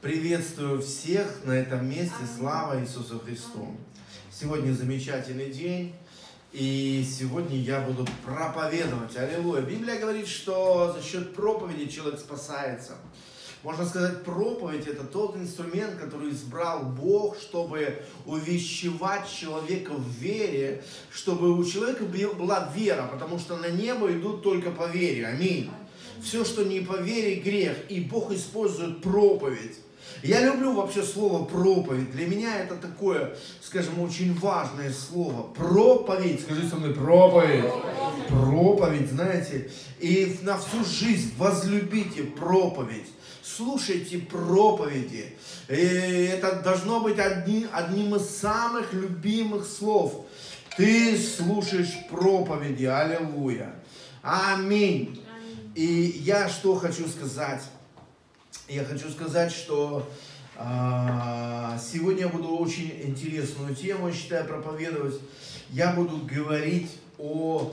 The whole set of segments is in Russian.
Приветствую всех на этом месте. Слава Иисусу Христу. Сегодня замечательный день. И сегодня я буду проповедовать. Аллилуйя. Библия говорит, что за счет проповеди человек спасается. Можно сказать, проповедь — это тот инструмент, который избрал Бог, чтобы увещевать человека в вере, чтобы у человека была вера, потому что на небо идут только по вере. Аминь. Все, что не по вере, грех. И Бог использует проповедь. Я люблю вообще слово проповедь. Для меня это такое, скажем, очень важное слово. Проповедь. Скажи со мной, проповедь. Проповедь, знаете. И на всю жизнь возлюбите проповедь. Слушайте проповеди. И это должно быть одним из самых любимых слов. Ты слушаешь проповеди. Аллилуйя. Аминь. И я что хочу сказать? Я хочу сказать, что сегодня я буду очень интересную тему, я считаю, проповедовать. Я буду говорить о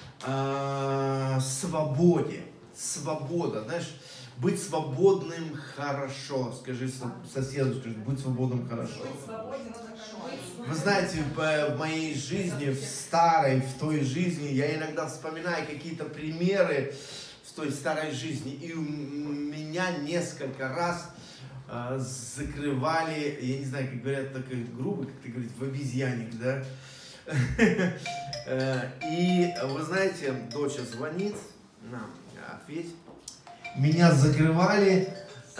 свободе. Свобода, знаешь, быть свободным хорошо. Скажи соседу, скажи, быть свободным хорошо. Вы знаете, в моей жизни, в старой, в той жизни, я иногда вспоминаю какие-то примеры в той старой жизни, и у меня несколько раз закрывали, я не знаю, как говорят, так грубо, как ты говоришь, в обезьянник, да? И вы знаете, дочь звонит, ответь. Меня закрывали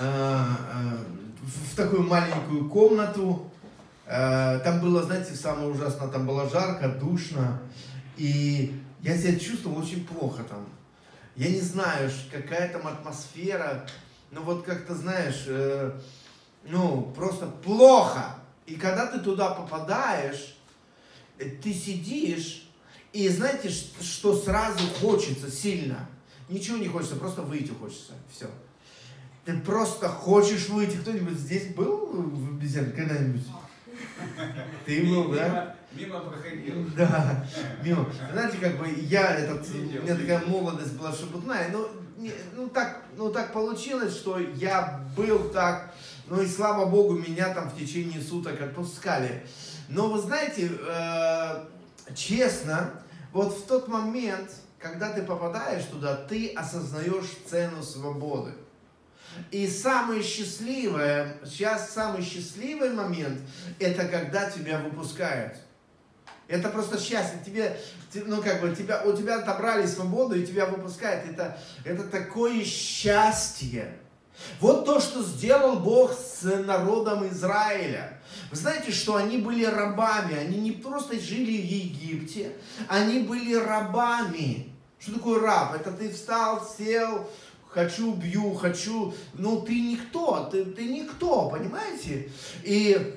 в такую маленькую комнату. Там было, знаете, самое ужасное, там было жарко, душно, и я себя чувствовал очень плохо там. Я не знаю, какая там атмосфера, но вот как-то, знаешь, просто плохо. И когда ты туда попадаешь, ты сидишь, и знаете, что сразу хочется сильно? Ничего не хочется, просто выйти хочется, все. Ты просто хочешь выйти. Кто-нибудь здесь был в обезьянке когда-нибудь? Ты был, да? Мимо проходил. Да, мимо. Знаете, как бы у меня такая молодость была шебутная, ну так получилось, что я был так, и слава Богу, меня там в течение суток отпускали. Но вы знаете, честно, вот в тот момент, когда ты попадаешь туда, ты осознаешь цену свободы. И самый счастливый момент, это когда тебя выпускают. Это просто счастье. У тебя отобрали свободу и тебя выпускают. Это такое счастье. Вот то, что сделал Бог с народом Израиля. Вы знаете, что они были рабами. Они не просто жили в Египте, они были рабами. Что такое раб? Это ты встал, сел, хочу, бью, хочу. Ты никто, ты никто, понимаете? И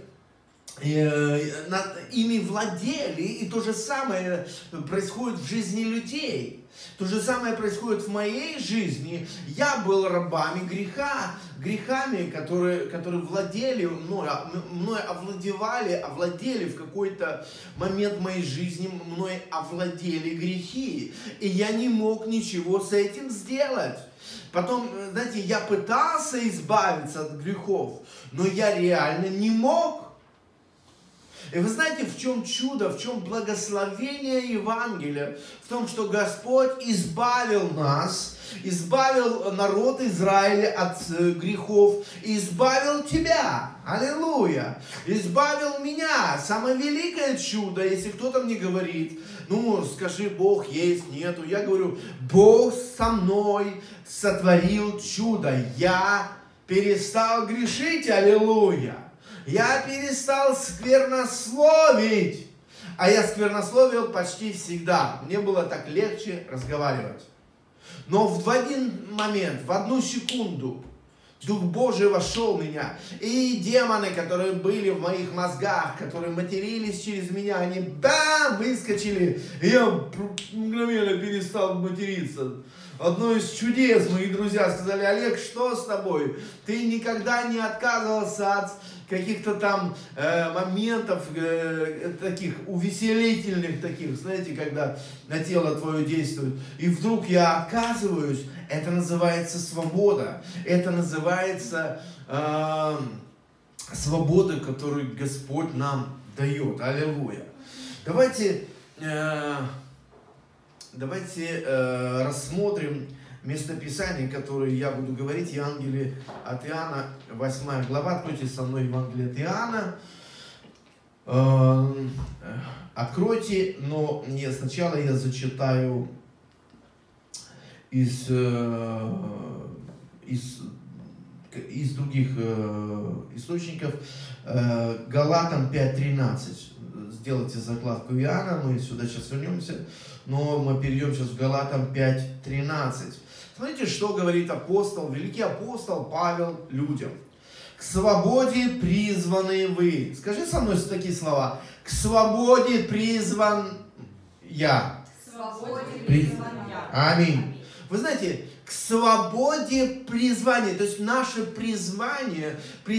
ими владели, и то же самое происходит в жизни людей. То же самое происходит в моей жизни. Я был рабами грехами, которые владели мной овладели в какой-то момент моей жизни, мной овладели грехи. И я не мог ничего с этим сделать. Потом, знаете, я пытался избавиться от грехов, но я реально не мог. И вы знаете, в чем чудо, в чем благословение Евангелия? В том, что Господь избавил нас, избавил народ Израиля от грехов, и избавил тебя. Аллилуйя! Избавил меня. Самое великое чудо, если кто-то мне говорит, скажи, Бог есть, нету. Я говорю, Бог со мной сотворил чудо. Я перестал грешить. Аллилуйя! Я перестал сквернословить. А я сквернословил почти всегда. Мне было так легче разговаривать. Но в один момент, в одну секунду, Дух Божий вошел в меня. И демоны, которые были в моих мозгах, которые матерились через меня, они выскочили. И я мгновенно перестал материться. Одно из чудес, мои друзья сказали: Олег, что с тобой? Ты никогда не отказывался от каких-то там моментов таких увеселительных таких, знаете, когда на тело твое действует. И вдруг я отказываюсь, Это называется свобода. Это называется свобода, которую Господь нам дает. Аллилуйя. Давайте рассмотрим местописание, которое я буду говорить. Евангелие от Иоанна, 8 глава. Откройте со мной Евангелие от Иоанна. Откройте, но не сначала я зачитаю из других источников. Галатам 5:13. Сделайте закладку Иоанна, мы сюда сейчас вернемся, но мы перейдем сейчас в Галатам 5:13. Смотрите, что говорит апостол, великий апостол Павел людям. К свободе призваны вы. Скажи со мной такие слова. К свободе призван я. К свободе призван я. Аминь. Вы знаете, к свободе призвания, то есть наше призвание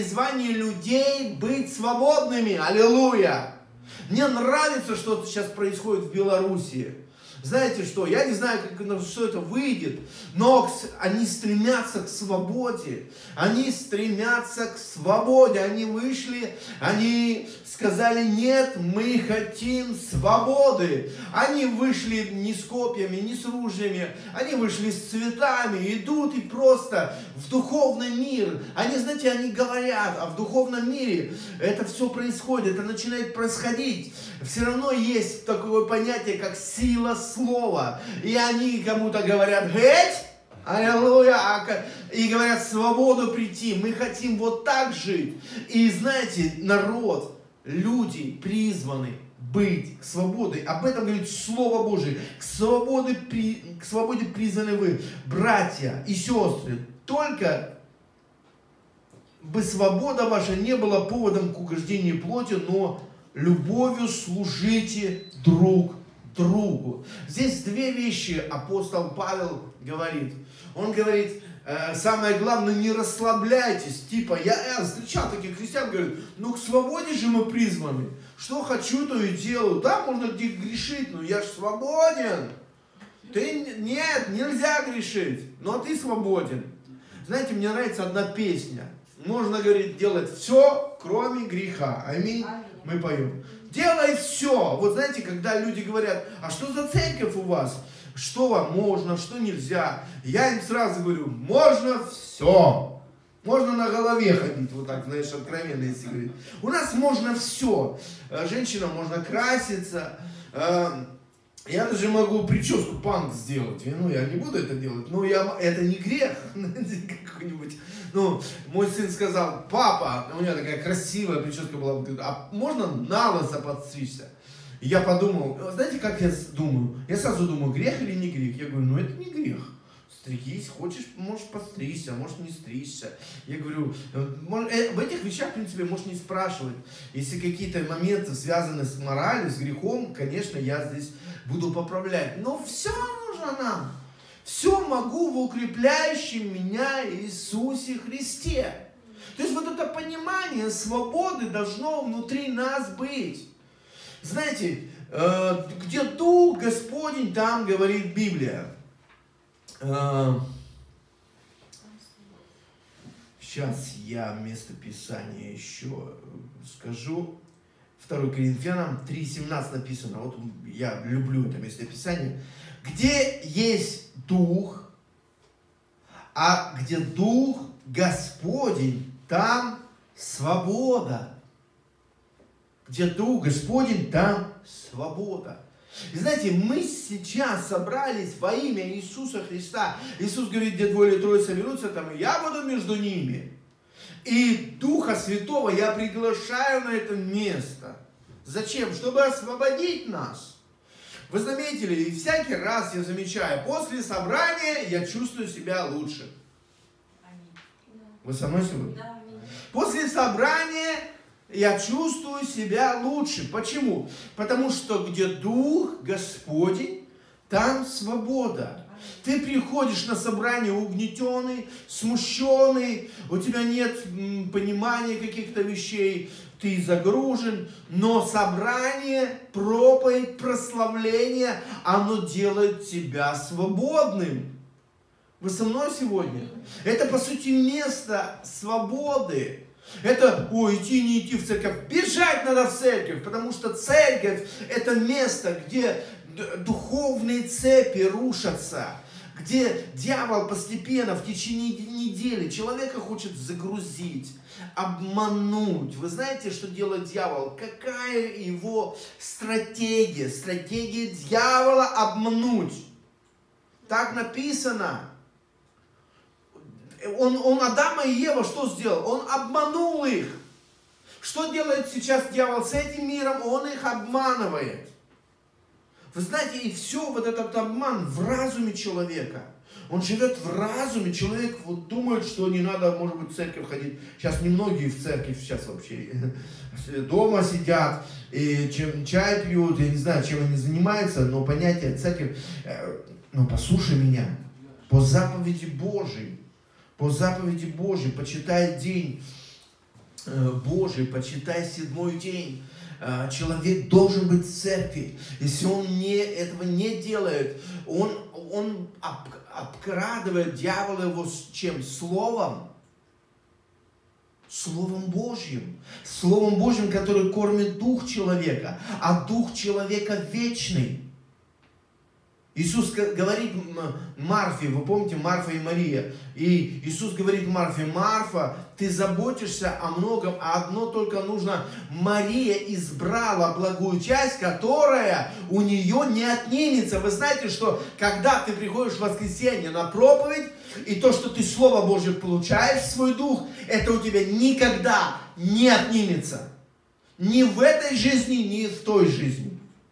людей быть свободными. Аллилуйя. Мне нравится, что сейчас происходит в Беларуси. Знаете что, я не знаю, что это выйдет, но они стремятся к свободе. Они стремятся к свободе. Они вышли, они сказали: нет, мы хотим свободы. Они вышли не с копьями, не с ружьями. Они вышли с цветами, идут и просто в духовный мир. Они, знаете, они говорят, а в духовном мире это все происходит, это начинает происходить. Все равно есть такое понятие, как сила слова. И они кому-то говорят: «Геть!» Аллилуйя! И говорят: свободу прийти. Мы хотим вот так жить. И знаете, народ, люди призваны быть к свободе. Об этом говорит Слово Божие. К свободе призваны вы, братья и сестры. Только бы свобода ваша не была поводом к угождению плоти, но любовью служите друг другу. Здесь две вещи апостол Павел говорит. Он говорит, самое главное, не расслабляйтесь. Типа, я встречал таких христиан, говорят: ну к свободе же мы призваны. Что хочу, то и делаю. Да, можно грешить, но я же свободен. Нет, нельзя грешить, но ты свободен. Знаете, мне нравится одна песня. Можно, говорит, делать все, кроме греха. Аминь. Мы поем. Делай все. Вот знаете, когда люди говорят: а что за церковь у вас? Что вам можно, что нельзя? Я им сразу говорю: можно все. Можно на голове ходить, вот так, знаешь, откровенно, если говорить. У нас можно все. Женщинам можно краситься. Я даже могу прическу панк сделать. Ну, я не буду это делать. Но это не грех. Какой-нибудь. Ну, мой сын сказал: папа, у меня такая красивая прическа была, а можно на лысо подстричься? И я подумал, знаете, как я думаю? Я сразу думаю, грех или не грех? Я говорю: ну это не грех. Стригись, хочешь, можешь подстричься, можешь не стричься. Я говорю, в этих вещах, в принципе, можешь не спрашивать. Если какие-то моменты связаны с моралью, с грехом, конечно, я здесь буду поправлять. Но все нужно нам. Все могу в укрепляющем меня Иисусе Христе. То есть вот это понимание свободы должно внутри нас быть. Знаете, где Дух Господень, там говорит Библия. Сейчас я местописание еще скажу. 2 Коринфянам 3:17 написано. Вот я люблю это местописание. Где есть Дух, а где Дух Господень, там свобода. Где Дух Господень, там свобода. И знаете, мы сейчас собрались во имя Иисуса Христа. Иисус говорит: где двое или трое соберутся, там и я буду между ними. И Духа Святого я приглашаю на это место. Зачем? Чтобы освободить нас. Вы заметили, и всякий раз я замечаю, после собрания я чувствую себя лучше. Вы со мной сегодня? Да. После собрания я чувствую себя лучше. Почему? Потому что где Дух Господень, там свобода. Ты приходишь на собрание угнетенный, смущенный, у тебя нет понимания каких-то вещей, ты загружен, но собрание, проповедь, прославление, оно делает тебя свободным. Вы со мной сегодня? Это, по сути, место свободы. Это, идти, не идти в церковь. Бежать надо в церковь, потому что церковь – это место, где духовные цепи рушатся, где дьявол постепенно в течение недели человека хочет загрузить, обмануть. Вы знаете, что делает дьявол? Какая его стратегия? Стратегия дьявола – обмануть. Так написано. Он Адама и Ева что сделал? Он обманул их. Что делает сейчас дьявол с этим миром? Он их обманывает. Вы знаете, и все вот этот обман в разуме человека. Он живет в разуме. Человек вот думает, что не надо, может быть, в церковь ходить. Сейчас немногие в церковь сейчас вообще дома сидят, и чай пьют, я не знаю, чем они занимаются, но понятие церковь, но послушай меня, по заповеди Божьей, почитай день Божий, почитай 7-й день. Человек должен быть в церкви. Если он этого не делает, он обкрадывает дьявола его чем? Словом. Словом Божьим. Словом Божьим, который кормит дух человека, а дух человека вечный. Иисус говорит Марфе, вы помните, Марфа и Мария, и Иисус говорит Марфе: Марфа, ты заботишься о многом, а одно только нужно. Мария избрала благую часть, которая у нее не отнимется. Вы знаете, что когда ты приходишь в воскресенье на проповедь, и то, что ты Слово Божье получаешь в свой дух, это у тебя никогда не отнимется. Ни в этой жизни, ни в той жизни.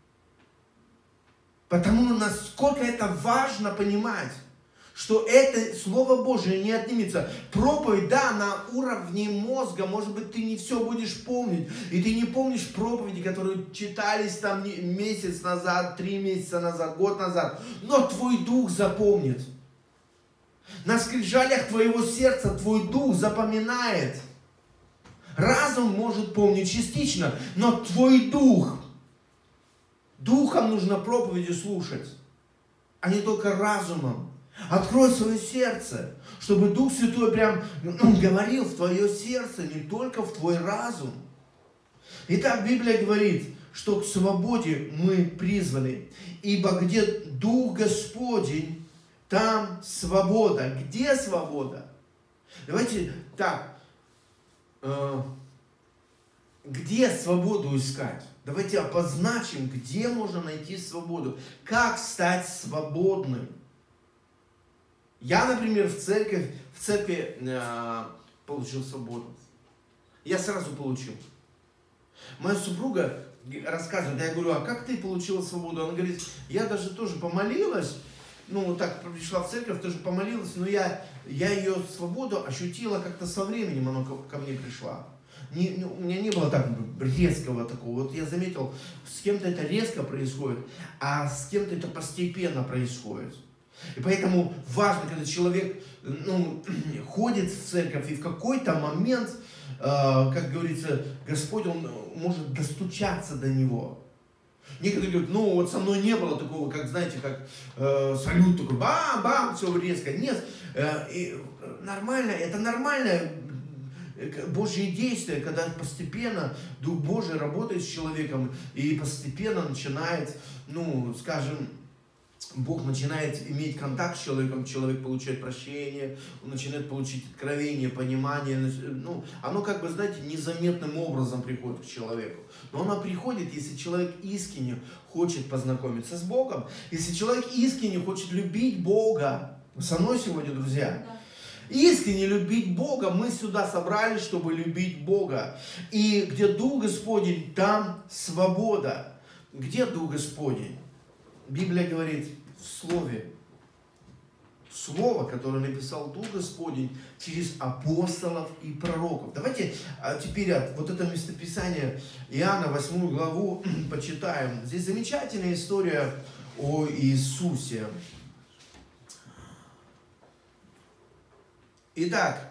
Потому насколько это важно понимать, что это Слово Божие не отнимется. Проповедь, да, на уровне мозга, может быть, ты не все будешь помнить. И ты не помнишь проповеди, которые читались там месяц назад, 3 месяца назад, год назад. Но твой дух запомнит. На скрижалях твоего сердца твой дух запоминает. Разум может помнить частично, но твой дух... Духом нужно проповеди слушать, а не только разумом. Открой свое сердце, чтобы Дух Святой прям говорил в твое сердце, не только в твой разум. Итак, Библия говорит, что к свободе мы призваны. Ибо где Дух Господень, там свобода. Где свобода? Давайте так. Где свободу искать? Давайте обозначим, где можно найти свободу. Как стать свободным? Я, например, в церкви получил свободу. Я сразу получил. Моя супруга рассказывает, я говорю: а как ты получила свободу? Она говорит: я даже тоже помолилась, так пришла в церковь, тоже помолилась, но я ее свободу ощутила как-то со временем, она ко мне пришла. У меня не было так резкого такого. Вот я заметил, с кем-то это резко происходит, а с кем-то это постепенно происходит. И поэтому важно, когда человек ходит в церковь, и в какой-то момент, как говорится, Господь, Он может достучаться до него. Некоторые говорят: вот со мной не было такого, как, знаете, как салют такой, бам-бам, все резко. Нет, и нормально, это нормально. Божьи действия, когда постепенно Дух Божий работает с человеком и постепенно начинает, скажем, Бог начинает иметь контакт с человеком, человек получает прощение, он начинает получить откровение, понимание, оно знаете, незаметным образом приходит к человеку. Но оно приходит, если человек искренне хочет познакомиться с Богом, если человек искренне хочет любить Бога. Вы со мной сегодня, друзья? Искренне любить Бога. Мы сюда собрались, чтобы любить Бога. И где Дух Господень, там свобода. Где Дух Господень? Библия говорит в Слове. Слово, которое написал Дух Господень через апостолов и пророков. Давайте теперь вот это местописание Иоанна 8 главу почитаем. Здесь замечательная история о Иисусе. Итак,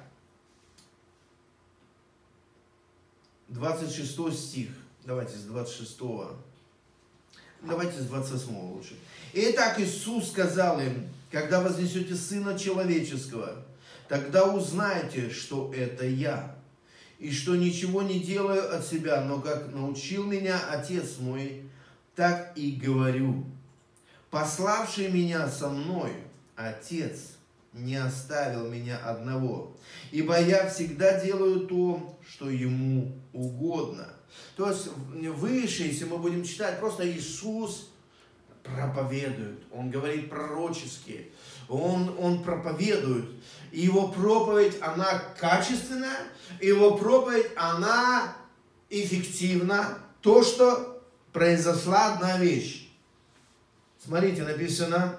26 стих. Давайте с 26. Давайте с 28 лучше. Итак, Иисус сказал им: когда вознесете Сына Человеческого, тогда узнаете, что это я, и что ничего не делаю от себя, но как научил меня Отец мой, так и говорю. Пославший меня со мной, Отец не оставил меня одного, ибо я всегда делаю то, что Ему угодно. То есть выше, если мы будем читать, просто Иисус проповедует, Он говорит пророчески, Он проповедует. И Его проповедь, она качественная, Его проповедь, она эффективна. То, что произошла одна вещь. Смотрите, написано,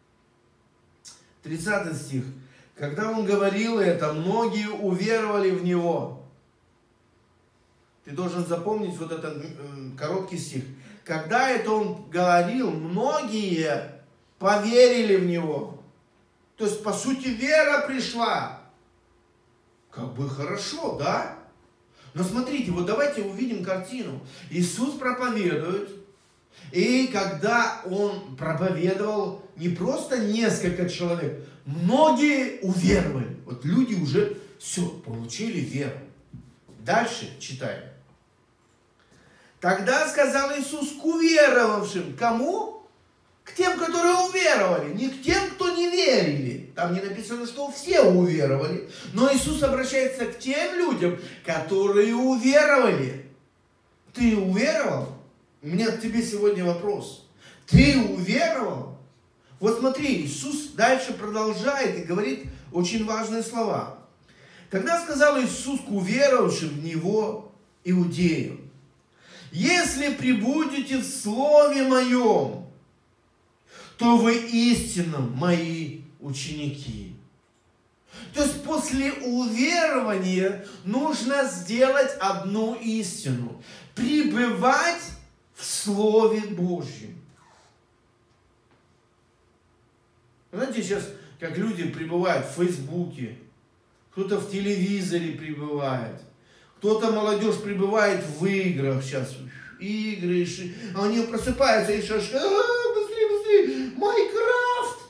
30 стих. Когда Он говорил это, многие уверовали в Него. Ты должен запомнить вот этот короткий стих. Когда это Он говорил, многие поверили в Него. То есть, по сути, вера пришла. Как бы хорошо, да? Но смотрите, вот давайте увидим картину. Иисус проповедует. И когда Он проповедовал, не просто несколько человек, многие уверовали. Вот люди уже все, получили веру. Дальше читаем. Тогда сказал Иисус к уверовавшим. Кому? К тем, которые уверовали. Не к тем, кто не верили. Там не написано, что все уверовали. Но Иисус обращается к тем людям, которые уверовали. Ты уверовал? У меня к тебе сегодня вопрос. Ты уверовал? Вот смотри, Иисус дальше продолжает и говорит очень важные слова. Тогда сказал Иисус к уверовавшим в Него иудеям: если пребудете в Слове Моем, то вы истинно Мои ученики. То есть после уверования нужно сделать одну истину. Пребывать в Слове Божьем. Знаете, сейчас, как люди пребывают в Фейсбуке, кто-то в телевизоре пребывает, кто-то, молодежь, пребывает в играх сейчас. Игры, они просыпаются и шашки. Быстрее, быстрее! Майнкрафт!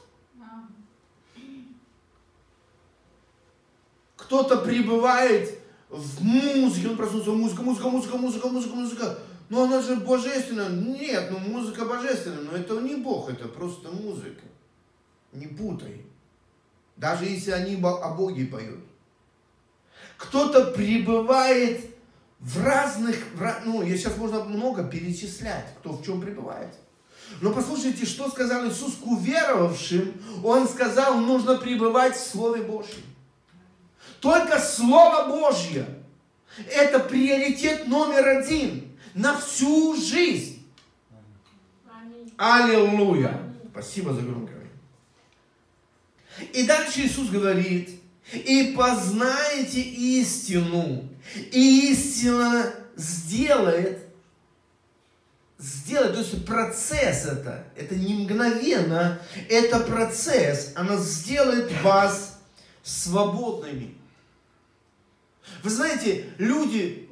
Кто-то пребывает в музыке, он проснулся, музыка. Но она же божественная. Нет, ну музыка божественная, но это не Бог, это просто музыка. Не путай. Даже если они о Боге поют. Кто-то пребывает в разных, сейчас можно много перечислять, кто в чем пребывает. Но послушайте, что сказал Иисус к уверовавшим. Он сказал, нужно пребывать в Слове Божьем. Только Слово Божье – это приоритет номер один на всю жизнь. Аллилуйя. Спасибо за громкое. И дальше Иисус говорит, и познаете истину, и истина сделает, то есть процесс это не мгновенно, это процесс, она сделает вас свободными. Вы знаете, люди,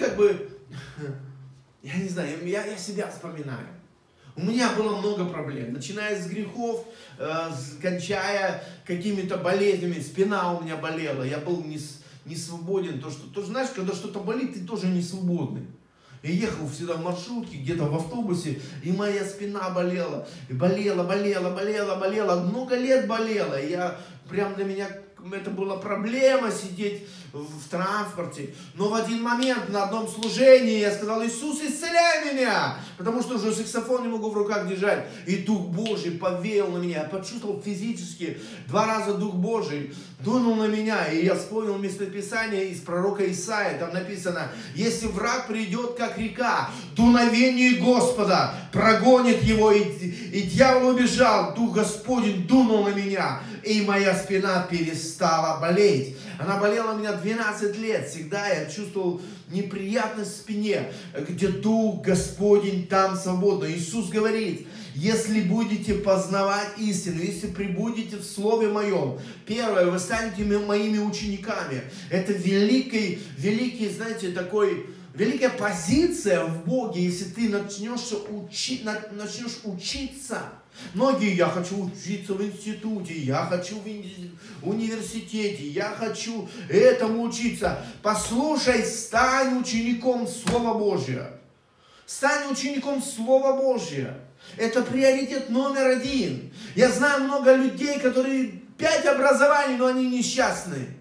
я не знаю, я себя вспоминаю. У меня было много проблем, начиная с грехов, кончая какими-то болезнями, спина у меня болела, я был не свободен. То, знаешь, когда что-то болит, ты тоже не свободный. Я ехал всегда в маршрутке, где-то в автобусе, и моя спина болела, и болела, много лет болела. И для меня это была проблема сидеть в транспорте. Но в один момент на одном служении я сказал: Иисус, исцеляй меня! Потому что уже саксофон не могу в руках держать. И Дух Божий повеял на меня. Я почувствовал физически 2 раза Дух Божий дунул на меня. И я вспомнил местописание из пророка Исаии. Там написано: если враг придет, как река, дуновение Господа прогонит его, и дьявол убежал. Дух Господень дунул на меня, и моя спина перестала болеть. Она болела у меня 12 лет. Всегда я чувствовал неприятность в спине. Где Дух Господень, там свободно. Иисус говорит: если будете познавать истину, если пребудете в Слове Моем, первое, вы станете Моими учениками. Это великий, знаете, такой великая позиция в Боге, если ты начнешь учиться. Многие, я хочу учиться в институте, я хочу в университете, я хочу этому учиться. Послушай, стань учеником Слова Божьего. Стань учеником Слова Божьего. Это приоритет номер один. Я знаю много людей, которые 5 образований, но они несчастны.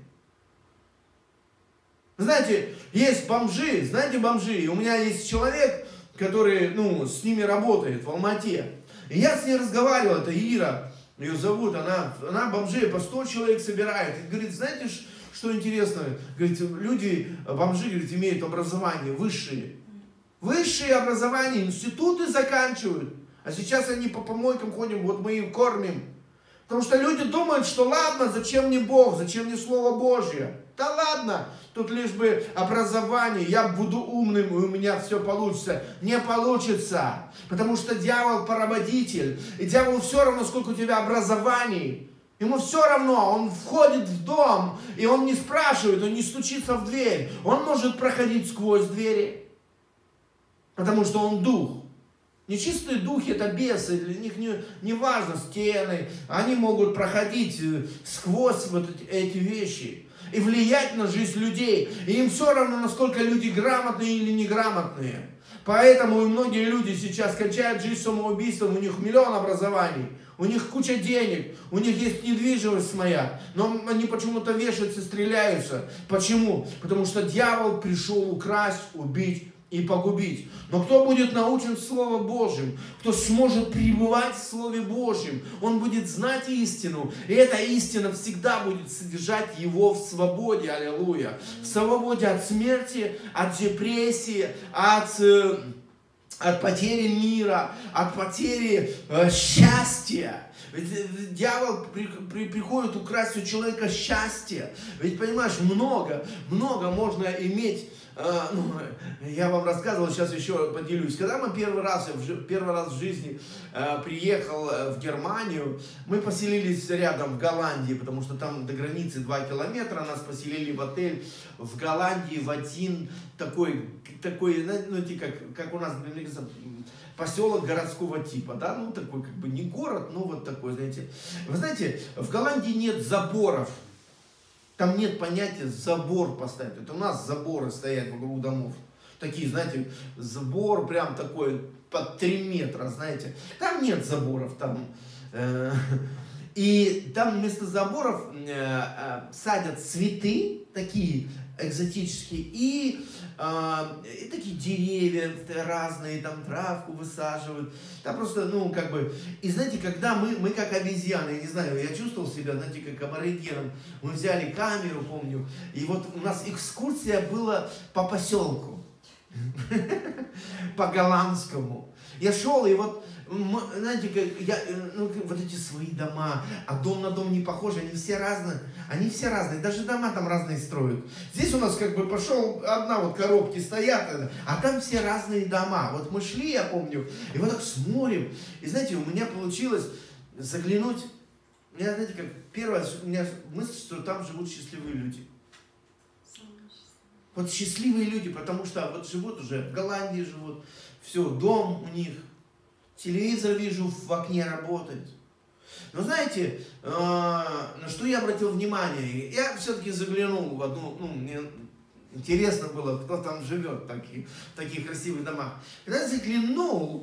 Знаете, есть бомжи, и у меня есть человек, который, с ними работает в Алмате. И я с ней разговаривал, это Ира, ее зовут, она бомжей по 100 человек собирает. И говорит, знаете, что интересно? Говорит, люди, бомжи, говорит, имеют образование высшее. Высшее образование, институты заканчивают. А сейчас они по помойкам ходим, вот мы их кормим. Потому что люди думают, что ладно, зачем мне Бог, зачем мне Слово Божье? Да ладно, тут лишь бы образование, я буду умным, и у меня все получится. Не получится, потому что дьявол поработитель. И дьяволу все равно, сколько у тебя образований. Ему все равно, он входит в дом, и он не спрашивает, он не стучится в дверь. Он может проходить сквозь двери, потому что он дух. Нечистые духи — это бесы, для них не важно стены, они могут проходить сквозь вот эти вещи и влиять на жизнь людей. И им все равно, насколько люди грамотные или неграмотные. Поэтому и многие люди сейчас кончают жизнь самоубийством, у них миллион образований, у них куча денег, у них есть недвижимость моя, но они почему-то вешаются, стреляются. Почему? Потому что дьявол пришел украсть, убить и погубить. Но кто будет научен Словом Божьим, кто сможет пребывать в Слове Божьем, он будет знать истину. И эта истина всегда будет содержать его в свободе. Аллилуйя. В свободе от смерти, от депрессии, от потери мира, от потери счастья. Ведь дьявол приходит украсть у человека счастье. Ведь, понимаешь, много можно иметь. Я вам рассказывал, сейчас еще поделюсь. Когда мы первый раз в жизни приехал в Германию, мы поселились рядом в Голландии, потому что там до границы 2 километра, нас поселили в отель в Голландии, в один такой как у нас, поселок городского типа, да, такой как бы не город, но вот такой, знаете. Вы знаете, в Голландии нет заборов. Там нет понятия забор поставить. Это у нас заборы стоят вокруг домов. Такие, знаете, забор прям такой под 3 метра, знаете. Там нет заборов. И там вместо заборов садят цветы такие экзотические и такие деревья разные, там травку высаживают. Там просто, и знаете, когда мы как обезьяны, я не знаю, я чувствовал себя, знаете, как аборигеном. Мы взяли камеру, помню, и вот у нас экскурсия была по поселку, по голландскому. Я шел, и вот, знаете, вот эти свои дома, а дом на дом не похожи, они все разные, даже дома там разные строят. Здесь у нас как бы пошел, одна вот коробки стоят, а там все разные дома. Вот мы шли, я помню, и вот так смотрим, и знаете, у меня получилось заглянуть, у меня, знаете, как первая у меня мысль, что там живут счастливые люди. Вот счастливые люди, потому что вот живут уже, в Голландии живут, все, дом у них, телевизор вижу, в окне работает. Но знаете, на что я обратил внимание? Я все-таки заглянул в одну, мне интересно было, кто там живет в таких красивых домах. Когда я заглянул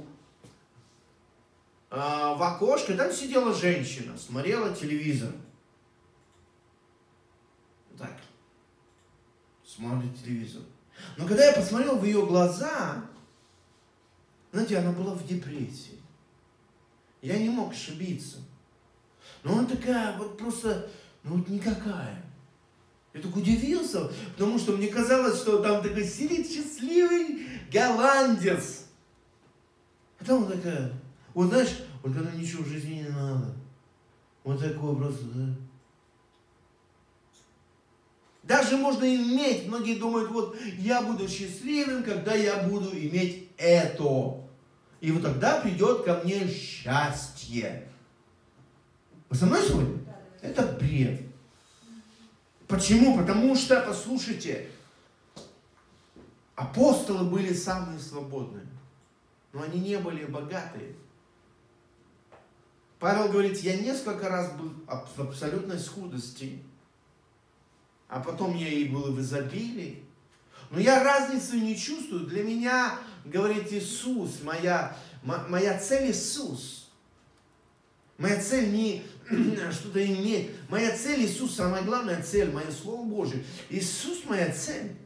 в окошко, там сидела женщина, смотрела телевизор. Так, смотрит телевизор. Но когда я посмотрел в ее глаза, знаете, она была в депрессии. Я не мог ошибиться. Но она такая вот просто, никакая. Я так удивился, потому что мне казалось, что там такой сидит счастливый голландец. А там он такая, вот знаешь, вот когда ничего в жизни не надо. Вот такой просто, да. Даже можно иметь, многие думают, вот я буду счастливым, когда я буду иметь это. И вот тогда придет ко мне счастье. Вы со мной сегодня? Это бред. Почему? Потому что, послушайте, Апостолы были самые свободные, но они не были богатые. Павел говорит, я несколько раз был в абсолютной скудости, а потом я и был в изобилии. Но я разницы не чувствую. Для меня, говорит Иисус, моя цель Иисус. Моя цель не что-то иметь. Моя цель Иисус, самая главная цель, мое Слово Божие. Иисус моя цель.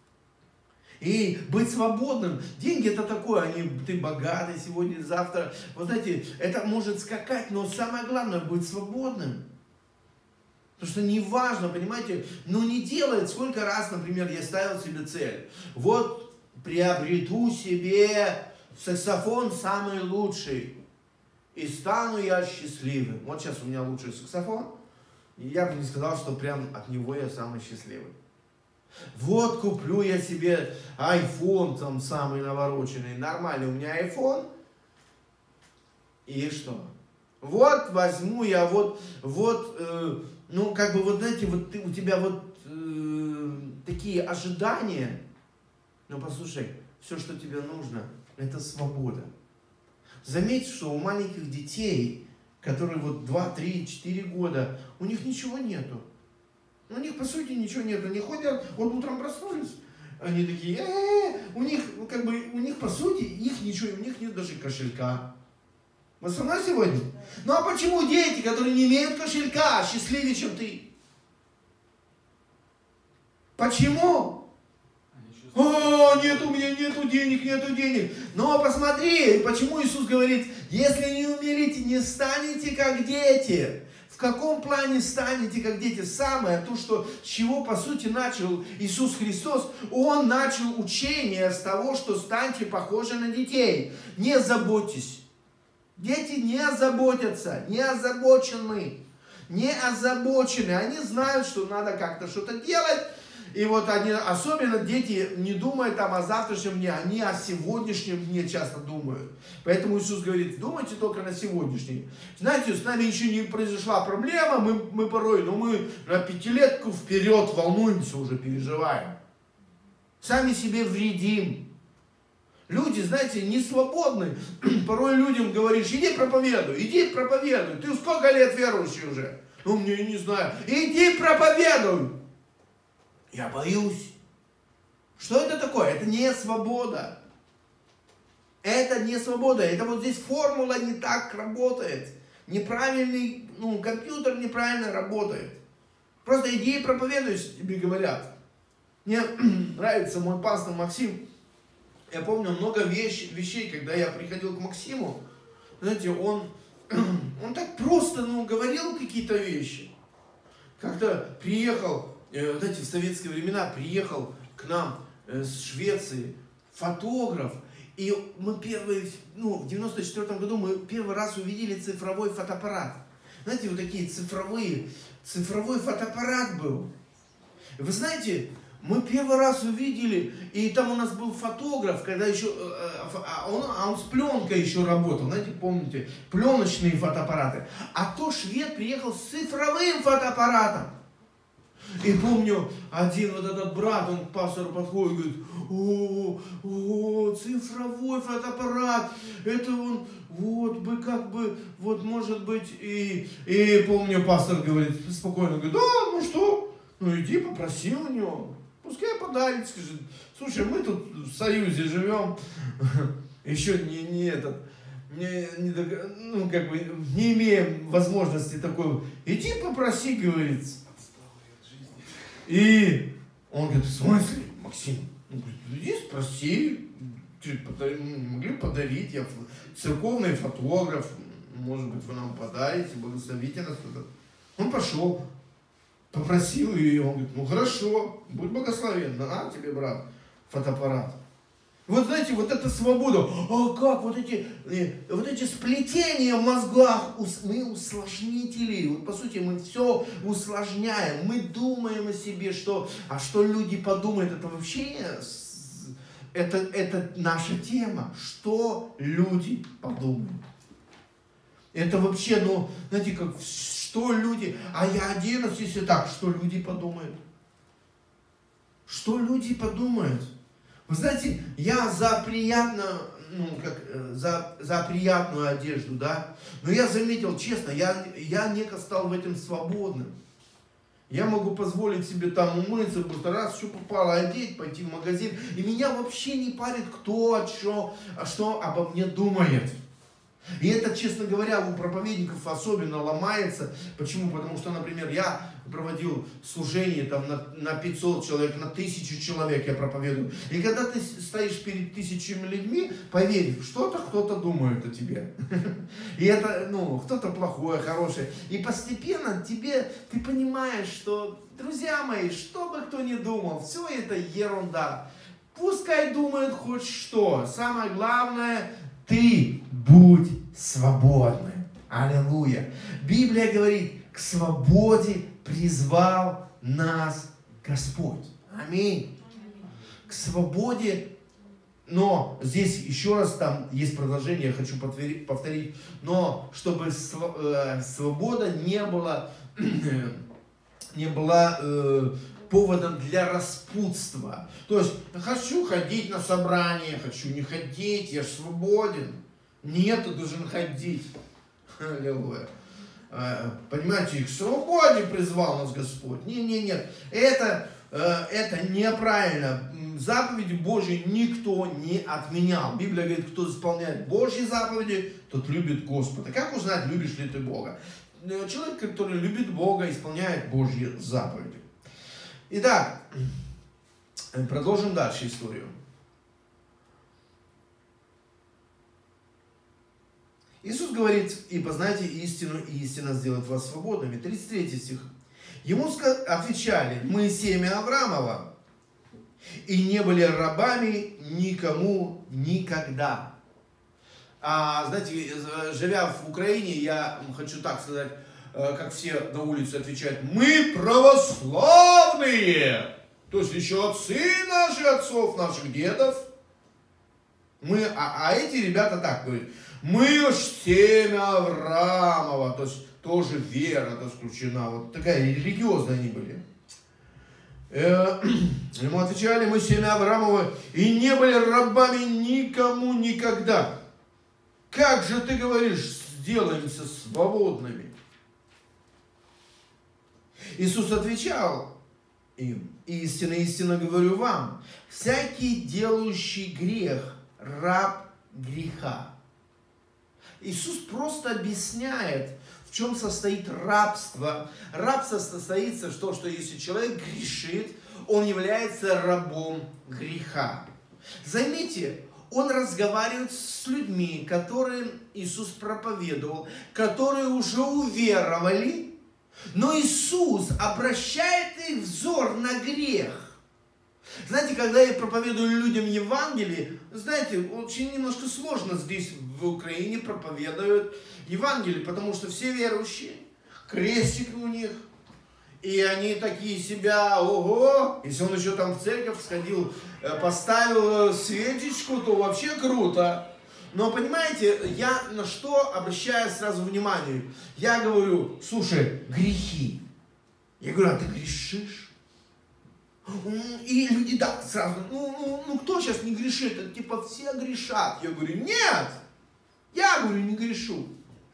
И быть свободным. Деньги это такое, ты богатый сегодня, завтра. Вот знаете, это может скакать, но самое главное быть свободным. Потому что не важно, понимаете, не делает, сколько раз, например, я ставил себе цель. Вот приобрету себе саксофон самый лучший. И стану я счастливым. Вот сейчас у меня лучший саксофон. И я бы не сказал, что прям от него я самый счастливый. Вот куплю я себе iPhone, там самый навороченный, нормальный у меня iPhone. И что? Вот возьму я, знаете, у тебя такие ожидания. Но послушай, все, что тебе нужно, это свобода. Заметь, что у маленьких детей, которые 2, 3, 4 года, у них ничего нету. У них, по сути, ничего нет. Они ходят, утром проснулись, они такие, у них, по сути, ничего, у них нет даже кошелька. Вы со мной сегодня? Ну а почему дети, которые не имеют кошелька, счастливее, чем ты? Почему? Нет, у меня нету денег. Но посмотри, почему Иисус говорит, если не умеете, не станете как дети. В каком плане станете как дети? Самое то, с чего по сути начал Иисус Христос, Он начал учение с того, что станьте похожи на детей. Не заботьтесь. Дети не заботятся, не озабочены. Они знают, что надо как-то что-то делать. И они, особенно дети, не думают о завтрашнем дне, они о сегодняшнем дне часто думают. Поэтому Иисус говорит, думайте только на сегодняшний. Знаете, с нами еще не произошла проблема, мы порой, мы на 5-летку вперед волнуемся уже, переживаем. Сами себе вредим. Люди, знаете, не свободны. Порой людям говоришь, иди проповедуй. Ты сколько лет верующий уже? Мне не знаю. Иди проповедуй. Я боюсь. Что это такое? Это не свобода. Это не свобода. Это здесь формула не так работает. Неправильный, компьютер неправильно работает. Просто иди и проповедуй, тебе говорят. Мне нравится мой пастор Максим. Я помню много вещей, когда я приходил к Максиму. Знаете, он так просто, говорил какие-то вещи. Как-то приехал, знаете, в советские времена приехал к нам с Швеции фотограф. И мы в 94 году мы первый раз увидели цифровой фотоаппарат. Знаете, такие цифровой фотоаппарат был. Вы знаете, мы первый раз увидели, и там у нас был фотограф, когда еще, он с пленкой еще работал, знаете, помните, пленочные фотоаппараты. А то швед приехал с цифровым фотоаппаратом. И помню, один этот брат, он к пастору подходит и говорит, цифровой фотоаппарат, это он, может быть, и помню, пастор говорит, спокойно, говорит, иди попроси у него. Пускай подарит, скажет, слушай, мы тут в Союзе живем, еще не имеем возможности такой. Иди попроси, говорится. И он говорит, в смысле, Максим? Он говорит, иди спроси, могли подарить, я церковный фотограф, может быть, вы нам подарите, благословите нас. Он пошел. Попросил ее, он говорит, хорошо, будь благословен, на тебе, брат, фотоаппарат. Знаете, эта свобода, как вот эти сплетения в мозгах, мы усложнители, по сути мы все усложняем, мы думаем о себе, что люди подумают, это вообще, это наша тема, что люди подумают. Это вообще, знаете, что люди, я 11, если так, что люди подумают? Что люди подумают? Вы знаете, я за приятную, за приятную одежду, да. Но я заметил, честно, я неко стал в этом свободным. Я могу позволить себе там умыться, просто раз, что попало, одеть, пойти в магазин. И меня вообще не парит, кто, что обо мне думает. И это, честно говоря, у проповедников особенно ломается. Почему? Потому что, например, я проводил служение там, на 500 человек, на 1000 человек я проповедую. И когда ты стоишь перед 1000 людьми, поверь, что-то кто-то думает о тебе. И это, кто-то плохое, хорошее. И постепенно ты понимаешь, что, друзья мои, что бы кто ни думал, все это ерунда. Пускай думает хоть что. Самое главное, ты будь свободным. Аллилуйя. Библия говорит, к свободе призвал нас Господь. Аминь. К свободе. Но здесь еще раз там есть продолжение, я хочу повторить. Но чтобы свобода не была поводом для распутства. То есть, хочу ходить на собрание, хочу не ходить, я же свободен. Нет, ты должен ходить. Аллилуйя. Понимаете, к свободе призвал нас Господь. Нет. Это неправильно. Заповеди Божьи никто не отменял. Библия говорит, кто исполняет Божьи заповеди, тот любит Господа. Как узнать, любишь ли ты Бога? Человек, который любит Бога, исполняет Божьи заповеди. Итак, продолжим дальше историю. Иисус говорит, и познайте истину, и истина сделает вас свободными. 33 стих. Ему отвечали, мы семя Авраамова, и не были рабами никому никогда. Знаете, живя в Украине, я хочу так сказать, как все на улице отвечают, мы православные. То есть еще отцы наши, отцов наших дедов. А эти ребята так говорят, мы уж семя Авраамова, то есть тоже вера включена. Вот такая религиозная они были. Ему отвечали, мы семя Авраамова и не были рабами никому никогда. Как же ты говоришь, сделаемся свободными? Иисус отвечал им, истинно, истинно говорю вам, всякий делающий грех, раб греха. Иисус просто объясняет, в чем состоит рабство. Рабство состоит в том, что если человек грешит, он является рабом греха. Заметьте, он разговаривает с людьми, которым Иисус проповедовал, которые уже уверовали, но Иисус обращает их взор на грех. Знаете, когда я проповедую людям Евангелие, знаете, очень немножко сложно здесь в Украине проповедуют Евангелие, потому что все верующие, крестик у них, и они такие себя, ого, если он еще там в церковь сходил, поставил свечечку, то вообще круто. Но понимаете, я на что обращаю сразу внимание? Я говорю, слушай, грехи. Я говорю, а ты грешишь? И люди, да, сразу, кто сейчас не грешит? Это, типа все грешат. Я говорю, нет, я говорю, не грешу.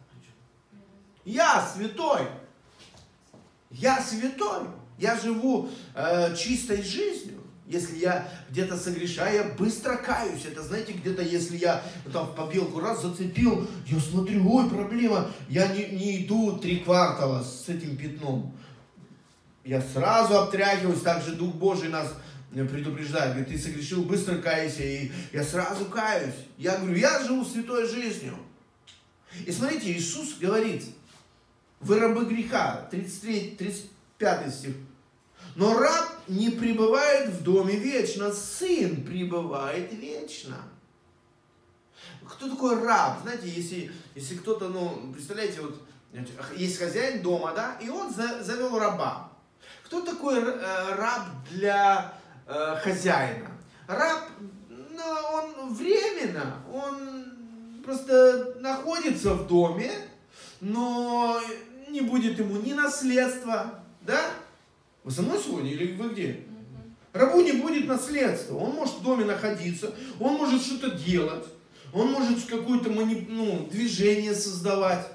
Я святой. Я святой. Я живу чистой жизнью. Если я где-то согрешаю, я быстро каюсь. Это, знаете, где-то, если я там в побелку раз зацепил, я смотрю, ой, проблема. Я не иду 3 квартала с этим пятном. Я сразу обтряхиваюсь, также Дух Божий нас предупреждает. Говорит, ты согрешил, быстро кайся. И я сразу каюсь. Я говорю, я живу святой жизнью. И смотрите, Иисус говорит, вы рабы греха, 35 стих. Но раб не пребывает в доме вечно, сын пребывает вечно. Кто такой раб? Знаете, если кто-то, представляете, вот есть хозяин дома, да, и он завел раба. Кто такой раб для хозяина? Раб, он временно, он просто находится в доме, но не будет ему ни наследства, да? Вы со мной сегодня или вы где? Рабу не будет наследства. Он может в доме находиться, он может что-то делать, он может какое-то движение создавать.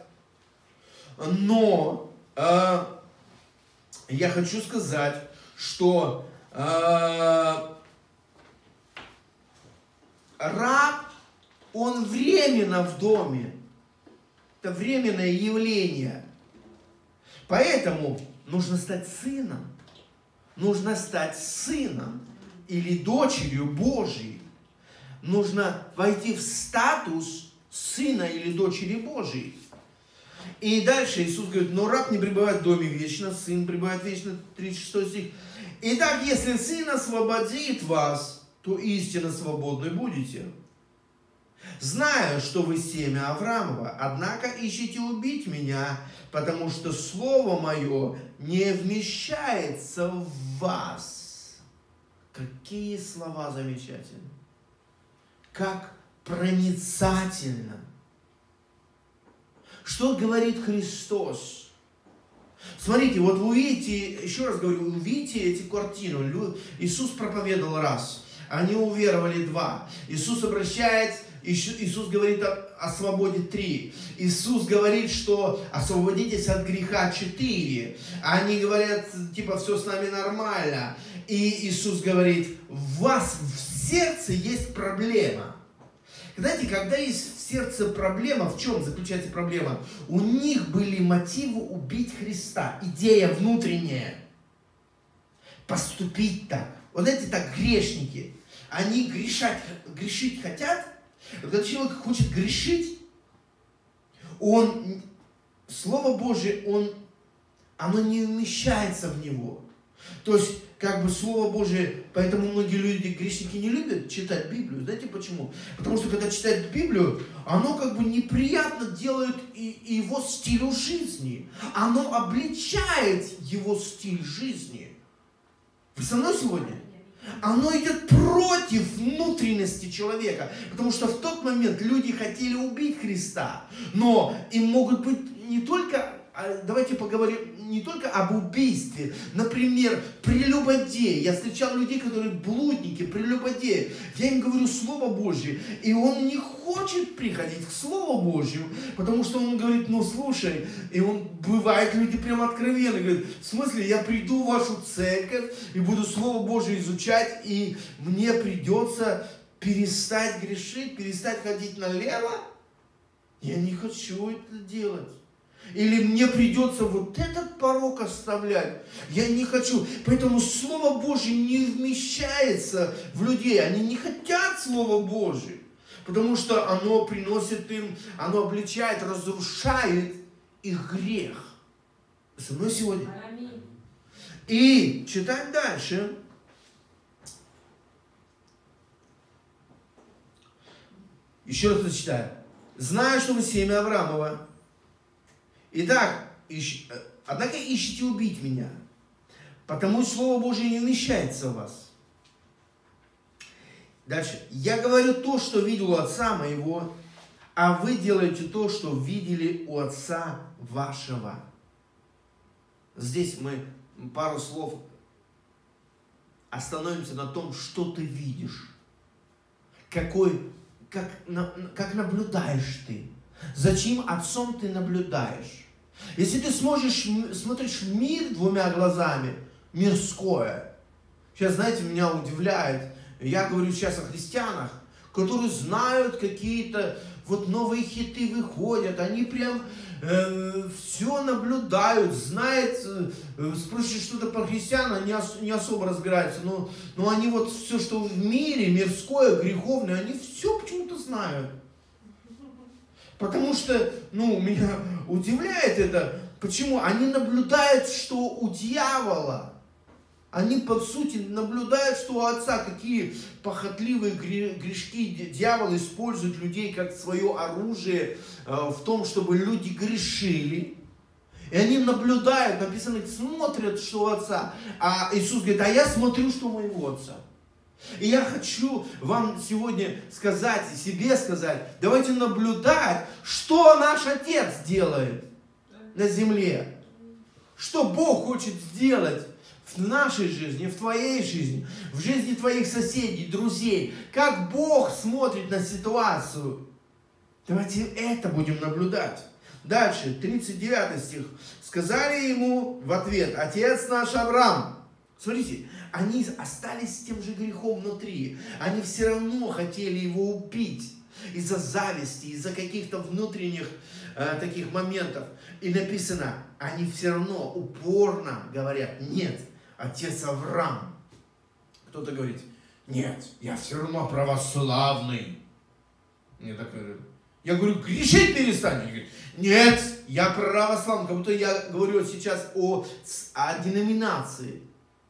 Но я хочу сказать, что раб, он временно в доме. Это временное явление. Поэтому нужно стать сыном. Нужно стать сыном или дочерью Божьей. Нужно войти в статус сына или дочери Божьей. И дальше Иисус говорит, но раб не пребывает в доме вечно, сын пребывает вечно, 36 стих. Итак, если сын освободит вас, то истинно свободны будете. Знаю, что вы семя Авраамова, однако ищете убить меня, потому что слово мое не вмещается в вас. Какие слова замечательные. Как проницательно. Что говорит Христос? Смотрите, вот вы видите, еще раз говорю, вы видите эти картины. Иисус проповедовал раз, они уверовали два. Иисус говорит о свободе 3. Иисус говорит, что освободитесь от греха 4. Они говорят, типа, все с нами нормально. И Иисус говорит, в вас в сердце есть проблема. Знаете, когда есть в сердце проблема, в чем заключается проблема? У них были мотивы убить Христа. Идея внутренняя. Поступить так. Вот эти так грешники. Они грешить хотят. Когда человек хочет грешить, Слово Божие, оно не вмещается в него. То есть, как бы Слово Божие, поэтому многие люди, грешники, не любят читать Библию. Знаете почему? Потому что, когда читают Библию, оно как бы неприятно делает его стилю жизни. Оно обличает его стиль жизни. Вы со мной сегодня? Оно идет против внутренности человека. Потому что в тот момент люди хотели убить Христа. Но им могут быть не только, давайте поговорим, не только об убийстве. Например, прелюбодей. Я встречал людей, которые блудники, прелюбодеи. Я им говорю Слово Божье. И он не хочет приходить к Слову Божьему. Потому что он говорит, слушай. И бывает, люди прям откровенно говорят, в смысле, я приду в вашу церковь и буду Слово Божье изучать. И мне придется перестать грешить, перестать ходить налево. Я не хочу это делать. Или мне придется вот этот порок оставлять. Я не хочу. Поэтому Слово Божье не вмещается в людей. Они не хотят Слова Божье. Потому что оно приносит им, оно обличает, разрушает их грех. Со мной сегодня? И читаем дальше. Еще раз зачитаю. Знаю, что вы семя Авраамова. Итак, однако ищите убить меня, потому что Слово Божие не вмещается в вас. Дальше. Я говорю то, что видел у Отца моего, а вы делаете то, что видели у Отца вашего. Здесь мы пару слов остановимся на том, что ты видишь. Как наблюдаешь ты. Зачем отцом ты наблюдаешь? Если ты смотришь в мир двумя глазами, мирское. Сейчас, знаете, меня удивляет, я говорю сейчас о христианах, которые знают какие-то новые хиты выходят, они прям все наблюдают, знают, спросишь что-то про христиан, они не особо разбираются, но они все, что в мире, мирское, греховное, они все почему-то знают. Потому что, меня удивляет это, почему они наблюдают, что у дьявола, они по сути наблюдают, что у Отца какие похотливые грешки дьявол использует людей как свое оружие в том, чтобы люди грешили. И они наблюдают, написано, смотрят, что у Отца. А Иисус говорит, а я смотрю, что у моего Отца. И я хочу вам сегодня сказать, себе сказать, давайте наблюдать, что наш Отец делает на земле. Что Бог хочет сделать в нашей жизни, в твоей жизни, в жизни твоих соседей, друзей. Как Бог смотрит на ситуацию. Давайте это будем наблюдать. Дальше, 39 стих. Сказали ему в ответ: отец наш Авраам. Смотрите, они остались с тем же грехом внутри. Они все равно хотели его убить. Из-за зависти, из-за каких-то внутренних таких моментов. И написано, они все равно упорно говорят: нет, отец Авраам. Кто-то говорит: нет, я все равно православный. Мне так говорят. Я говорю: грешить перестань. Они говорят: нет, я православный. Как будто я говорю сейчас о деноминации.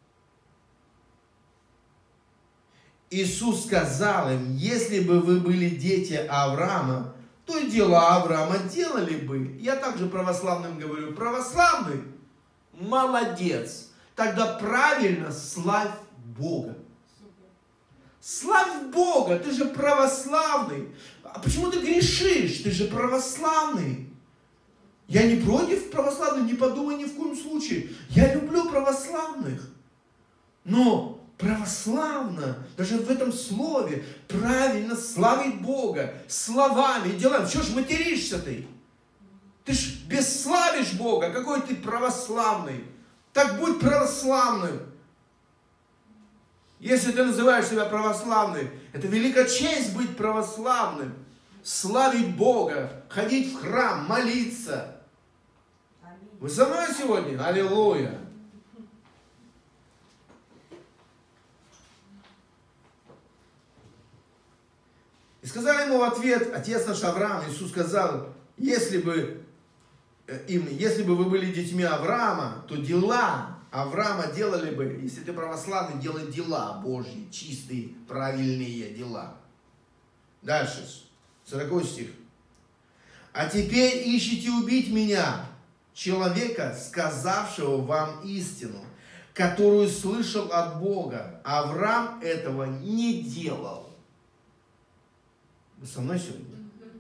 Иисус сказал им: если бы вы были дети Авраама, то и дела Авраама делали бы. Я также православным говорю: православный, молодец. Тогда правильно, славь Бога. Славь Бога, ты же православный. А почему ты грешишь? Ты же православный. Я не против православных, не подумай ни в коем случае. Я люблю православных. Но православно, даже в этом слове, правильно славить Бога словами и делами. Чего ж материшься ты? Ты ж бесславишь Бога. Какой ты православный? Так будь православным. Если ты называешь себя православным, это великая честь быть православным. Славить Бога, ходить в храм, молиться. Вы со мной сегодня? Аллилуйя! И сказали ему в ответ: отец наш Авраам. Иисус сказал: если бы вы были детьми Авраама, то дела Авраама делали бы. Если ты православный, делай дела Божьи, чистые, правильные дела. Дальше, 40 стих. А теперь ищите убить меня, человека, сказавшего вам истину, которую слышал от Бога. Авраам этого не делал. Вы со мной сегодня?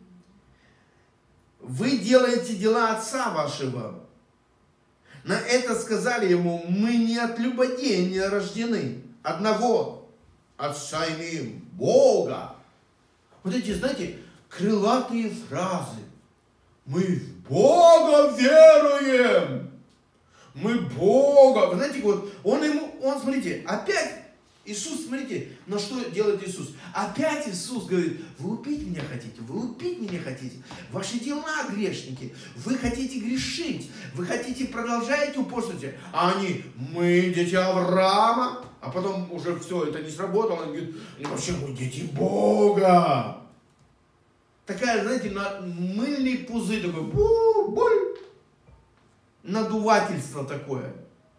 Вы делаете дела отца вашего. На это сказали ему: мы не от любодеяния рождены, одного отца имеем, Бога. Вот эти, знаете, крылатые фразы. Мы в Бога веруем. Мы Бога. Вы знаете, вот он, смотрите, опять Иисус, смотрите, на что делает Иисус. Опять Иисус говорит: вы убить меня хотите, вы убить меня хотите. Ваши дела, грешники, вы хотите грешить, вы хотите, продолжаете упорствовать. А они: мы дети Авраама. А потом уже все, это не сработало. Они говорят: ну вообще мы дети Бога. Такая, знаете, мыльный пузырь такой, боль. Надувательство такое.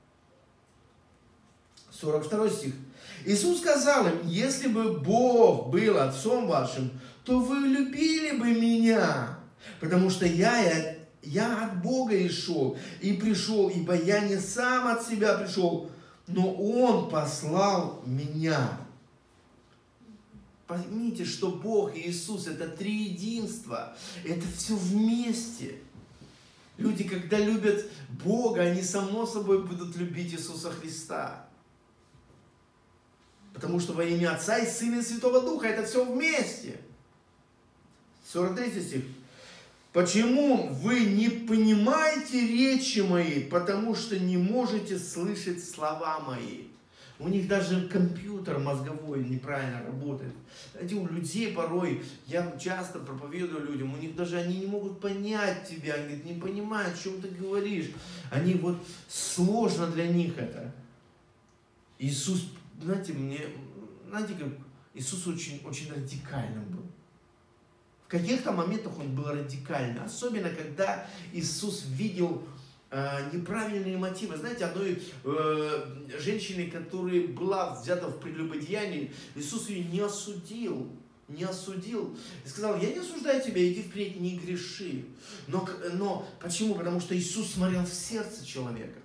42 стих. Иисус сказал им: если бы Бог был отцом вашим, то вы любили бы меня, потому что я от Бога и пришел, ибо я не сам от себя пришел, но Он послал меня. Поймите, что Бог и Иисус — это триединство, это все вместе. Люди, когда любят Бога, они само собой будут любить Иисуса Христа. Потому что во имя Отца и Сына и Святого Духа это все вместе. 43 стих. Почему вы не понимаете речи мои, потому что не можете слышать слова мои? У них даже компьютер мозговой неправильно работает. Знаете, у людей порой, я часто проповедую людям, у них даже они не могут понять тебя, они говорят: не понимают, о чем ты говоришь. Они вот сложно для них это. Иисус, знаете, как Иисус очень, очень радикальным был. В каких-то моментах Он был радикальным. Особенно, когда Иисус видел неправильные мотивы. Знаете, одной женщины, которая была взята в прелюбодеянии, Иисус ее не осудил. И сказал: я не осуждаю тебя, иди впредь, не греши. Но почему? Потому что Иисус смотрел в сердце человека.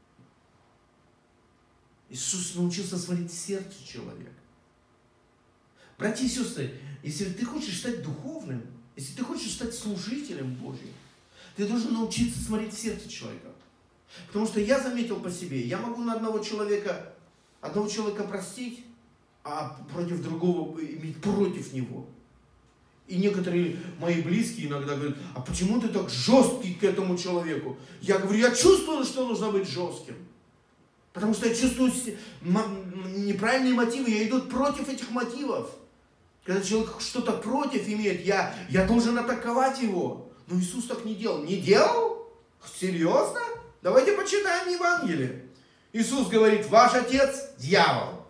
Иисус научился смотреть в сердце человека. Братья и сестры, если ты хочешь стать духовным, если ты хочешь стать служителем Божьим, ты должен научиться смотреть в сердце человека. Потому что я заметил по себе, я могу на одного человека простить, а против другого иметь против него. И некоторые мои близкие иногда говорят, а почему ты так жесткий к этому человеку? Я говорю, я чувствую, что нужно быть жестким. Потому что я чувствую неправильные мотивы, я иду против этих мотивов. Когда человек что-то против имеет, я должен атаковать его. Но Иисус так не делал. Не делал? Серьезно? Давайте почитаем Евангелие. Иисус говорит, ваш отец дьявол.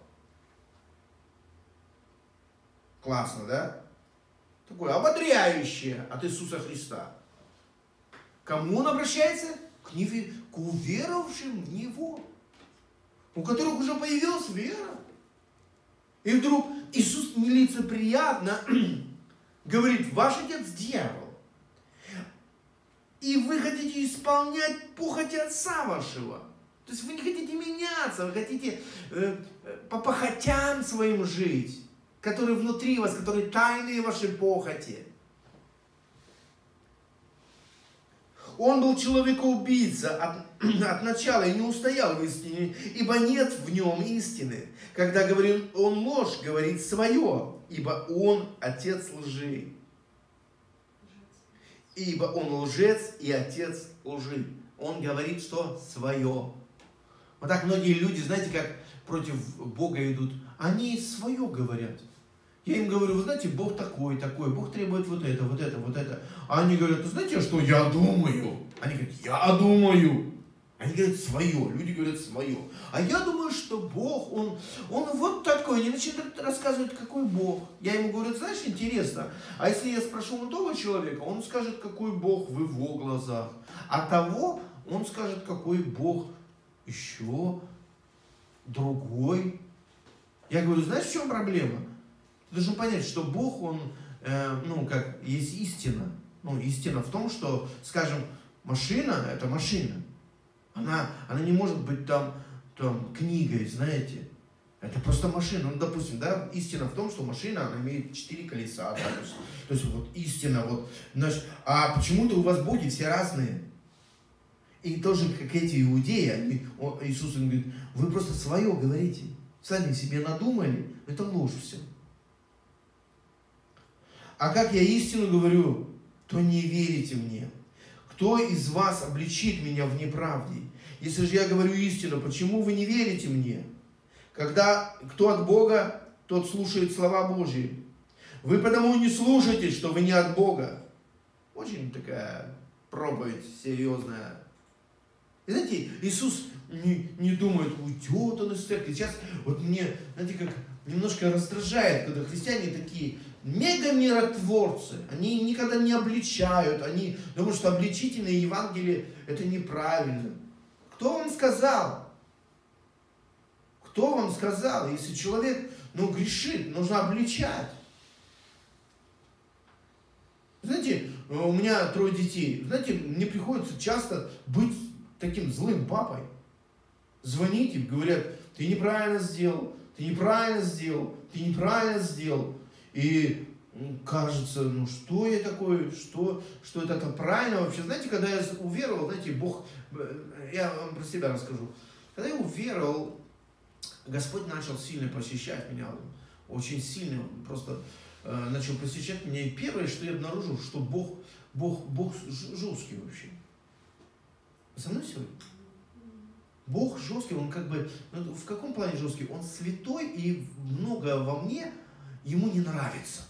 Классно, да? Такое ободряющее от Иисуса Христа. Кому он обращается? К уверовавшим в Него. У которых уже появилась вера. И вдруг Иисус нелицеприятно говорит, ваш отец дьявол. И вы хотите исполнять похоти отца вашего. То есть вы не хотите меняться, вы хотите по похотям своим жить, которые внутри вас, которые тайные ваши похоти. Он был человекоубийца от начала и не устоял в истине, ибо нет в нем истины. Когда говорил он ложь, говорит свое, ибо он отец лжи. Ибо он лжец и отец лжи. Он говорит, что свое. Вот так многие люди, знаете, как против Бога идут. Они свое говорят. Я им говорю, вы знаете, Бог такой, Бог требует вот это, вот это, вот это. А они говорят, знаете, что я думаю? Они говорят, я думаю. Они говорят свое, люди говорят свое. А я думаю, что Бог, он вот такой. Они начинают рассказывать, какой Бог. Я ему говорю, знаешь, интересно, а если я спрошу у того человека, он скажет, какой Бог в его глазах. А того, он скажет, какой Бог еще другой. Я говорю, знаешь, в чем проблема? Ты должен понять, что Бог, он, как есть истина. Истина в том, что, скажем, машина – это машина. Она не может быть там книгой, знаете. Это просто машина. Допустим, да, истина в том, что машина, она имеет 4 колеса. Да, то есть вот истина. Вот, значит, а почему-то у вас боги все разные. И тоже, как эти иудеи, Иисус им говорит, вы просто свое говорите. Сами себе надумали, это ложь все. А как я истину говорю, то не верите мне. Кто из вас обличит меня в неправде? Если же я говорю истину, почему вы не верите мне? Когда кто от Бога, тот слушает слова Божьи. Вы потому не слушаете, что вы не от Бога. Очень такая проповедь серьезная. И знаете, Иисус не думает, уйдет он из церкви. Сейчас вот мне, знаете, как немножко раздражает, когда христиане такие мега-миротворцы. Они никогда не обличают. Они думают, что обличительное Евангелие это неправильно. Кто вам сказал? Кто вам сказал? Если человек, грешит, нужно обличать. Знаете, у меня 3 детей. Знаете, мне приходится часто быть таким злым папой. Звонить им, говорят, ты неправильно сделал, ты неправильно сделал, ты неправильно сделал. И кажется, что я такое, что это правильно вообще. Знаете, когда я уверовал, знаете, Бог, я вам про себя расскажу. Когда я уверовал, Господь начал сильно посещать меня, очень сильно, просто начал посещать меня. И первое, что я обнаружил, что Бог жесткий вообще. Вы со мной сегодня? Бог жесткий, он как бы, в каком плане жесткий? Он святой, и многое во мне ему не нравится.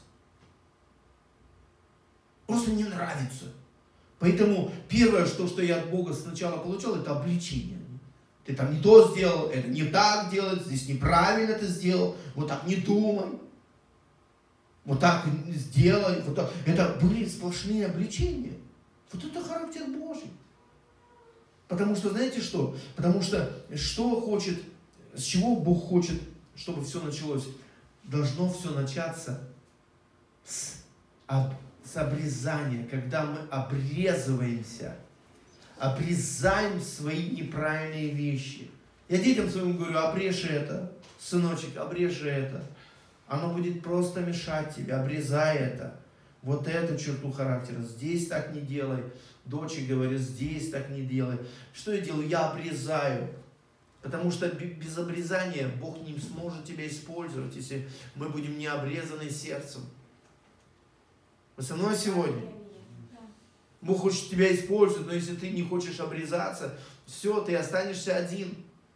Просто не нравится. Поэтому первое, что я от Бога сначала получал, это обличение. Ты там не то сделал, это не так делать, здесь неправильно ты сделал, вот так не думай, вот так сделай, вот так. Это были сплошные обличения. Вот это характер Божий. Потому что, знаете что? Потому что с чего Бог хочет, чтобы все началось? Должно все начаться с обрезания, когда мы обрезываемся, обрезаем свои неправильные вещи. Я детям своим говорю, обрежь это, сыночек, обрежь это. Оно будет просто мешать тебе, обрезай это. вот эту черту характера, здесь так не делай. Дочь говорит, здесь так не делай. Что я делаю? Я обрезаю. Потому что без обрезания Бог не сможет тебя использовать, если мы будем не обрезаны сердцем. Вы со мной сегодня? Бог хочет тебя использовать, но если ты не хочешь обрезаться, все, ты останешься один.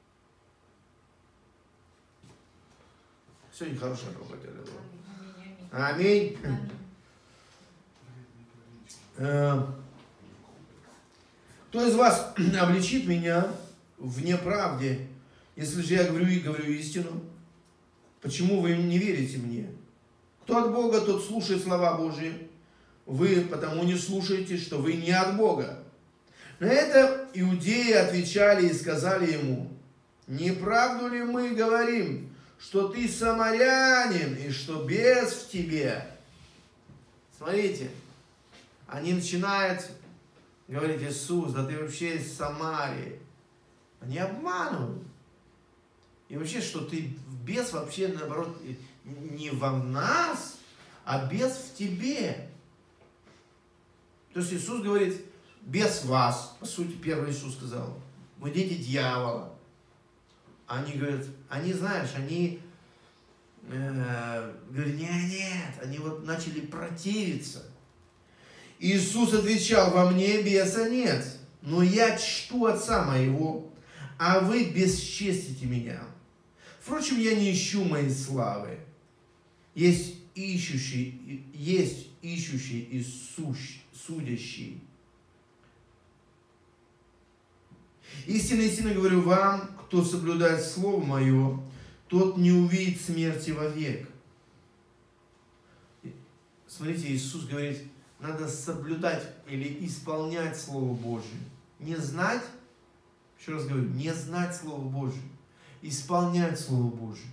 Сегодня хорошая проповедь. Аминь. Кто из вас обличит меня в неправде, если же я говорю истину? Почему вы не верите мне? Кто от Бога, тот слушает слова Божьи. Вы потому не слушаете, что вы не от Бога. На это иудеи отвечали и сказали ему: не правду ли мы говорим, что ты самарянин и что бес в тебе? Смотрите, они начинают говорить: Иисус, да ты вообще из Самарии. Они обманывают. И вообще, что ты бес вообще, наоборот, не во нас, а бес в тебе. То есть Иисус говорит: бес в вас. По сути, первый Иисус сказал: мы дети дьявола. Они говорят, они, знаешь, они говорят, нет, они вот начали противиться. Иисус отвечал: во мне беса нет, но я чту Отца моего, а вы бесчестите меня. Впрочем, я не ищу моей славы. Есть ищущий и судящий. Истинно, истинно говорю вам, кто соблюдает Слово Мое, тот не увидит смерти вовек. Смотрите, Иисус говорит, надо соблюдать или исполнять Слово Божие. Не знать, еще раз говорю, не знать Слово Божие, исполнять Слово Божие.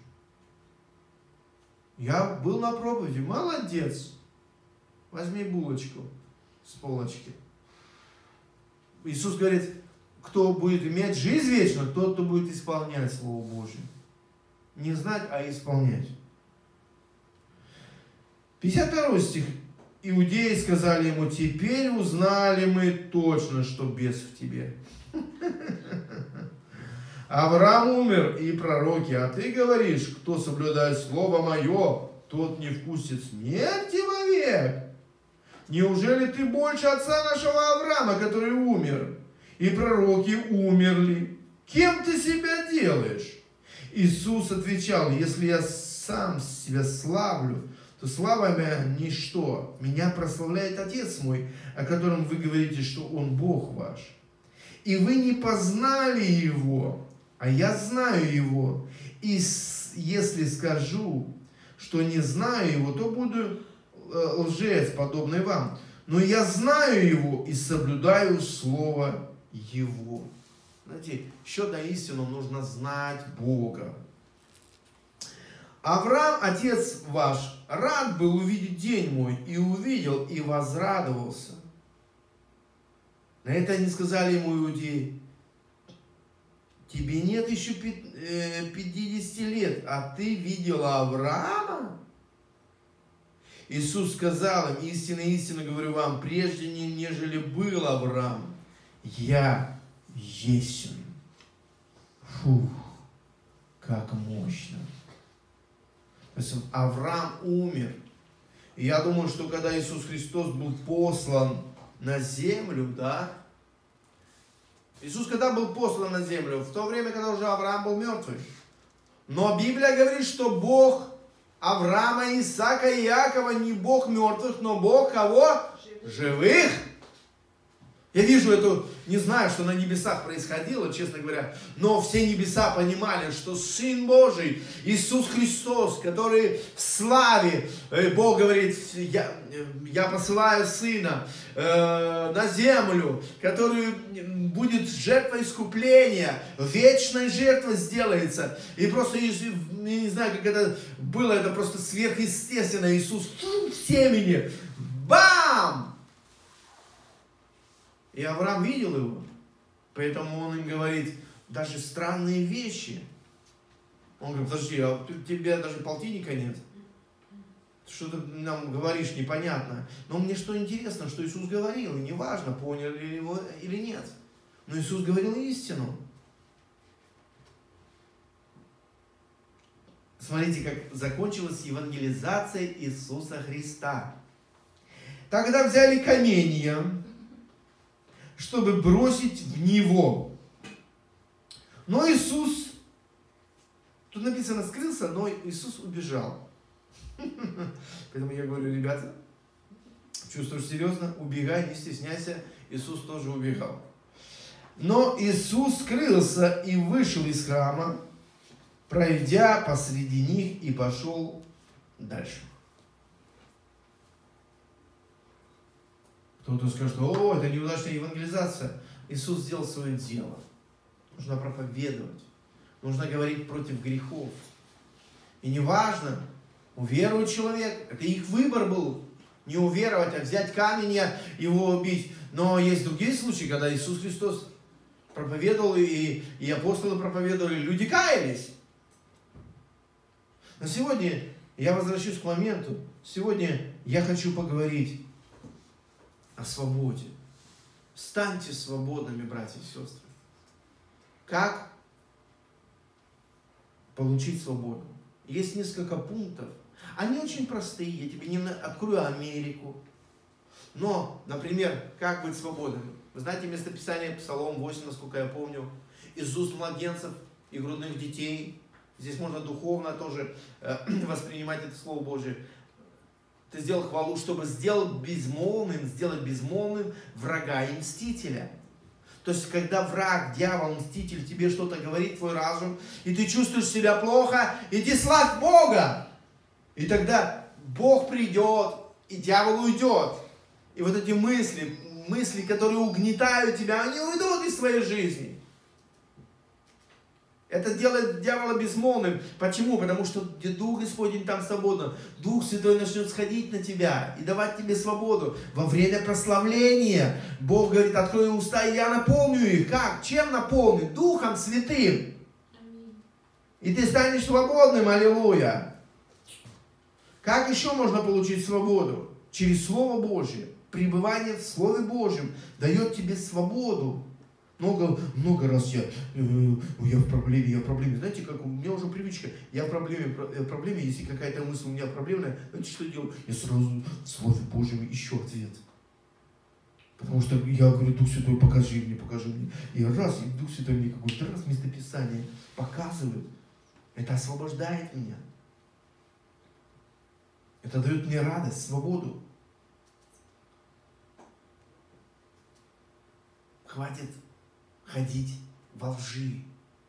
Я был на проповеди, молодец, возьми булочку с полочки. Иисус говорит, кто будет иметь жизнь вечную, тот, кто будет исполнять Слово Божие. Не знать, а исполнять. 52 стих. Иудеи сказали ему: теперь узнали мы точно, что бес в тебе. Авраам умер и пророки, а ты говоришь, кто соблюдает Слово Мое, тот не вкусит смерти вовек. Неужели ты больше отца нашего Авраама, который умер, и пророки умерли? Кем ты себя делаешь? Иисус отвечал: если я сам себя славлю, то слава моя ничто. Меня прославляет Отец мой, о котором вы говорите, что Он Бог ваш. И вы не познали Его, а я знаю Его. И если скажу, что не знаю Его, то буду лжец, подобный вам. Но я знаю Его и соблюдаю Слово Его. Знаете, еще до истины нужно знать Бога. Авраам, отец ваш, рад был увидеть день мой, и увидел, и возрадовался. На это они сказали ему, иудеи: тебе нет еще 50 лет, а ты видела Авраама? Иисус сказал им: истинно, истинно говорю вам, прежде нежели был Авраам, я есть. Фух, как мощно. То есть Авраам умер. И я думаю, что когда Иисус Христос был послан на землю, да, Иисус когда был послан на землю? В то время, когда уже Авраам был мертвый. Но Библия говорит, что Бог Авраама, Исаака и Иакова не Бог мертвых, но Бог кого? Живых. Я вижу эту, не знаю, что на небесах происходило, честно говоря, но все небеса понимали, что Сын Божий, Иисус Христос, который в славе, Бог говорит, я посылаю Сына на землю, который будет жертвой искупления, вечной жертвой сделается. И просто, я не знаю, как это было, это просто сверхъестественно. Иисус в семени, бам! И Авраам видел его, поэтому он им говорит даже странные вещи. Он говорит: подожди, а у тебя даже полтинника нет? что ты нам говоришь непонятно. Но мне что интересно, что Иисус говорил, и неважно, поняли его или нет. Но Иисус говорил истину. Смотрите, как закончилась евангелизация Иисуса Христа. Тогда взяли каменья, чтобы бросить в Него. Но Иисус, тут написано, скрылся, но Иисус убежал. Поэтому я говорю, ребята, чувствуешь серьезно, убегай, не стесняйся, Иисус тоже убегал. Но Иисус скрылся и вышел из храма, пройдя посреди них, и пошел дальше. Кто-то скажет, о, это неудачная евангелизация. Иисус сделал свое дело. Нужно проповедовать. Нужно говорить против грехов. И неважно, уверует человек, это их выбор был, не уверовать, а взять камень и его убить. Но есть другие случаи, когда Иисус Христос проповедовал, и апостолы проповедовали, люди каялись. Но сегодня я возвращусь к моменту. Сегодня я хочу поговорить о свободе. Станьте свободными, братья и сестры. Как получить свободу? Есть несколько пунктов. Они очень простые. Я тебе не открою Америку. Но, например, как быть свободным? Вы знаете местописание Псалом 8, насколько я помню. Из уст младенцев и грудных детей. Здесь можно духовно тоже воспринимать это Слово Божие. Ты сделал хвалу, чтобы сделать безмолвным врага и мстителя. То есть, когда враг, дьявол, мститель тебе что-то говорит, твой разум, и ты чувствуешь себя плохо, иди славь Бога. И тогда Бог придет, и дьявол уйдет. И вот эти мысли, которые угнетают тебя, они уйдут из твоей жизни. Это делает дьявола безмолвным. Почему? Потому что где Дух Господень, там свободно. Дух Святой начнет сходить на тебя и давать тебе свободу. Во время прославления Бог говорит, открой уста, и я наполню их. Как? Чем наполню? Духом Святым. И ты станешь свободным. Аллилуйя. Как еще можно получить свободу? Через Слово Божье. Пребывание в Слове Божьем дает тебе свободу. Много раз я в проблеме. Знаете, как у меня уже привычка. Я в проблеме, если какая-то мысль у меня проблемная, знаете, что делаю? Я сразу в Слове Божьем ищу ответ. Потому что я говорю, Дух Святой, покажи мне. И Дух Святой мне какой-то раз местописание показывает. Это освобождает меня. Это дает мне радость, свободу. Хватит ходить во лжи.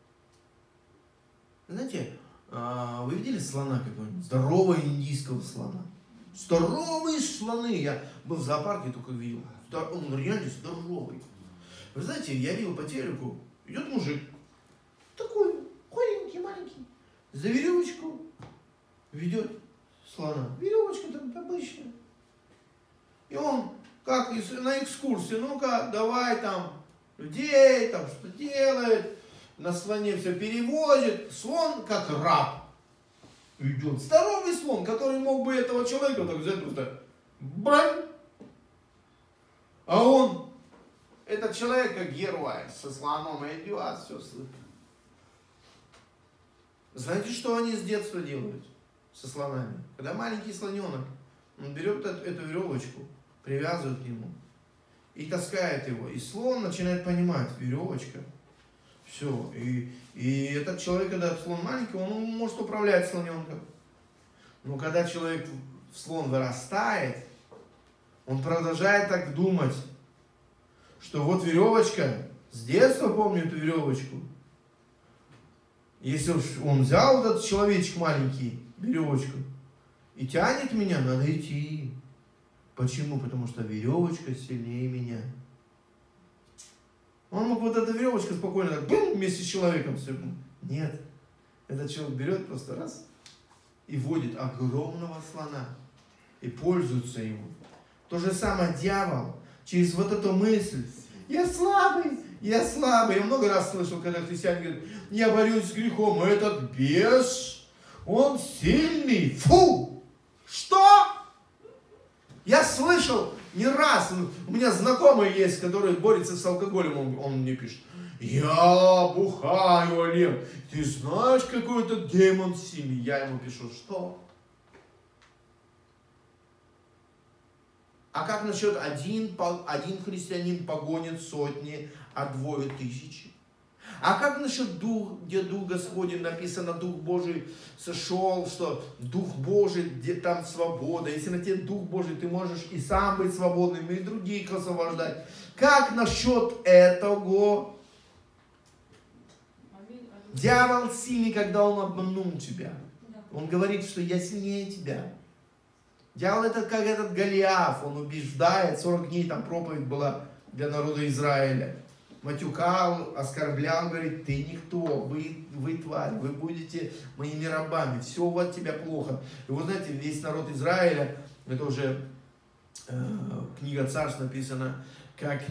Знаете, вы видели слона какого-нибудь? Здорового индийского слона. Здоровые слоны. Я был в зоопарке, только видел. Он реально здоровый. Вы знаете, я видел по телеку, идет мужик. Такой, худенький, маленький. За веревочку ведет слона. Веревочка там обычная. И он, как на экскурсии, ну-ка, давай там, людей, там что делает, на слоне все перевозит. Слон как раб идет. Здоровый слон, который мог бы этого человека так взять просто бань. А он, этот человек как герой, со слоном идет, все слышит. Знаете, что они с детства делают со слонами? Когда маленький слоненок, он берет эту веревочку, привязывает к нему и таскает его. И слон начинает понимать, веревочка, все. И этот человек, когда слон маленький, он может управлять слоненком. Но когда слон вырастает, он продолжает так думать, что вот веревочка, с детства помню эту веревочку. Если уж он взял вот этот человечек маленький, веревочку, и тянет меня, надо идти. Почему? Потому что веревочка сильнее меня. Он мог вот эта веревочка спокойно так, бум, вместе с человеком все. Нет. Этот человек берет просто раз и водит огромного слона. И пользуется ему. То же самое дьявол. Через вот эту мысль. Я слабый. Я много раз слышал, когда христиане говорят, я борюсь с грехом, а этот бес, он сильный. Фу! Что? слышал не раз, у меня знакомый есть, который борется с алкоголем, он мне пишет: я бухаю, Олег, ты знаешь, какой это демон в семье? Я ему пишу: что? А как насчет один христианин погонит сотни, а 2000? А как насчет дух, где Дух Господень, написано, Дух Божий сошел, что Дух Божий, где там свобода. Если на тебе Дух Божий, ты можешь и сам быть свободным, и других освобождать. Как насчет этого? Дьявол сильный, когда он обманул тебя. Он говорит, что я сильнее тебя. Дьявол это как этот Голиаф, он убеждает, 40 дней там проповедь была для народа Израиля. Матюкал, оскорблял, говорит: ты никто, вы тварь, вы будете моими рабами, все от тебя плохо. И вы знаете, весь народ Израиля, это уже книга Царств написана, как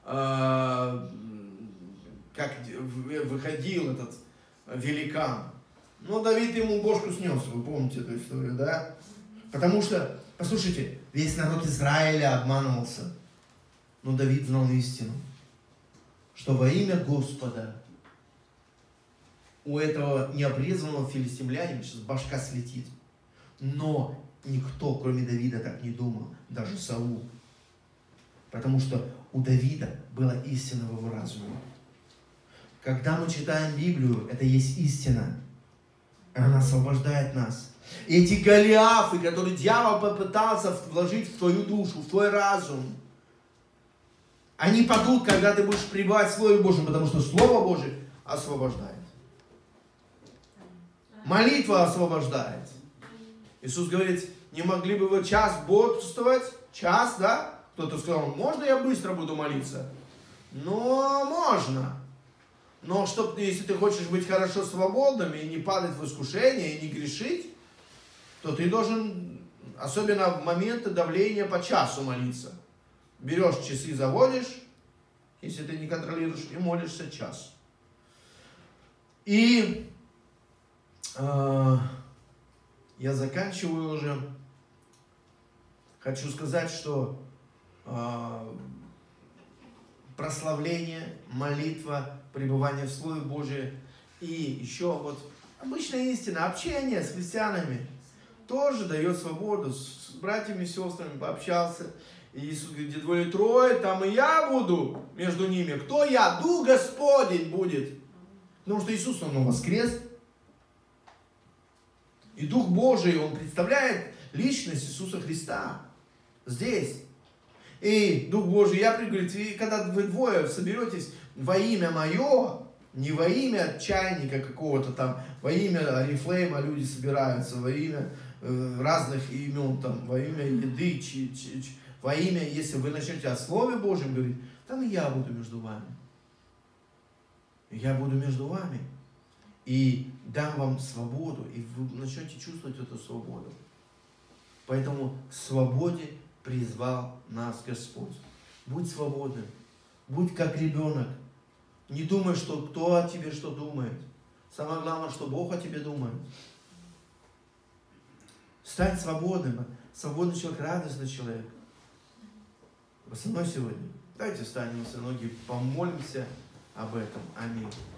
выходил этот великан. Но Давид ему бошку снес, вы помните эту историю, да? Потому что, послушайте, весь народ Израиля обманывался, но Давид знал истину, что во имя Господа у этого необрезанного филистимлянина сейчас башка слетит. Но никто, кроме Давида, так не думал, даже Саул. Потому что у Давида была истина в его разуме. Когда мы читаем Библию, это есть истина. Она освобождает нас. Эти Голиафы, которые дьявол попытался вложить в твою душу, в твой разум, они падут, когда ты будешь пребывать в Слове Божьем, потому что Слово Божие освобождает. Молитва освобождает. Иисус говорит: не могли бы вы час бодрствовать? Час, да? Кто-то сказал: можно я быстро буду молиться? Но можно. Но если ты хочешь быть хорошо свободным и не падать в искушение, и не грешить, то ты должен, особенно в моменты давления, по часу молиться. Берешь часы, заводишь, если ты не контролируешь, и молишься час. И я заканчиваю уже. Хочу сказать, что прославление, молитва, пребывание в Слове Божьем и еще вот обычная истина, общение с христианами тоже дает свободу. С братьями и сестрами пообщался. И Иисус говорит: где двое или трое, там и я буду между ними. Кто я? Дух Господень будет. Потому что Иисус, Он воскрес. И Дух Божий, Он представляет личность Иисуса Христа здесь. И Дух Божий, я говорю, когда вы двое соберетесь во имя Мое, не во имя чайника какого-то там, во имя Орифлейма люди собираются, во имя разных имен, там, во имя еды, во имя, если вы начнете о Слове Божьем говорить, там и я буду между вами. Я буду между вами. И дам вам свободу, и вы начнете чувствовать эту свободу. Поэтому к свободе призвал нас Господь. Будь свободным. Будь как ребенок. Не думай, что кто о тебе что думает. Самое главное, что Бог о тебе думает. Стань свободным. Свободный человек, радостный человек. Вы со мной сегодня? Давайте встанем на ноги, помолимся об этом. Аминь.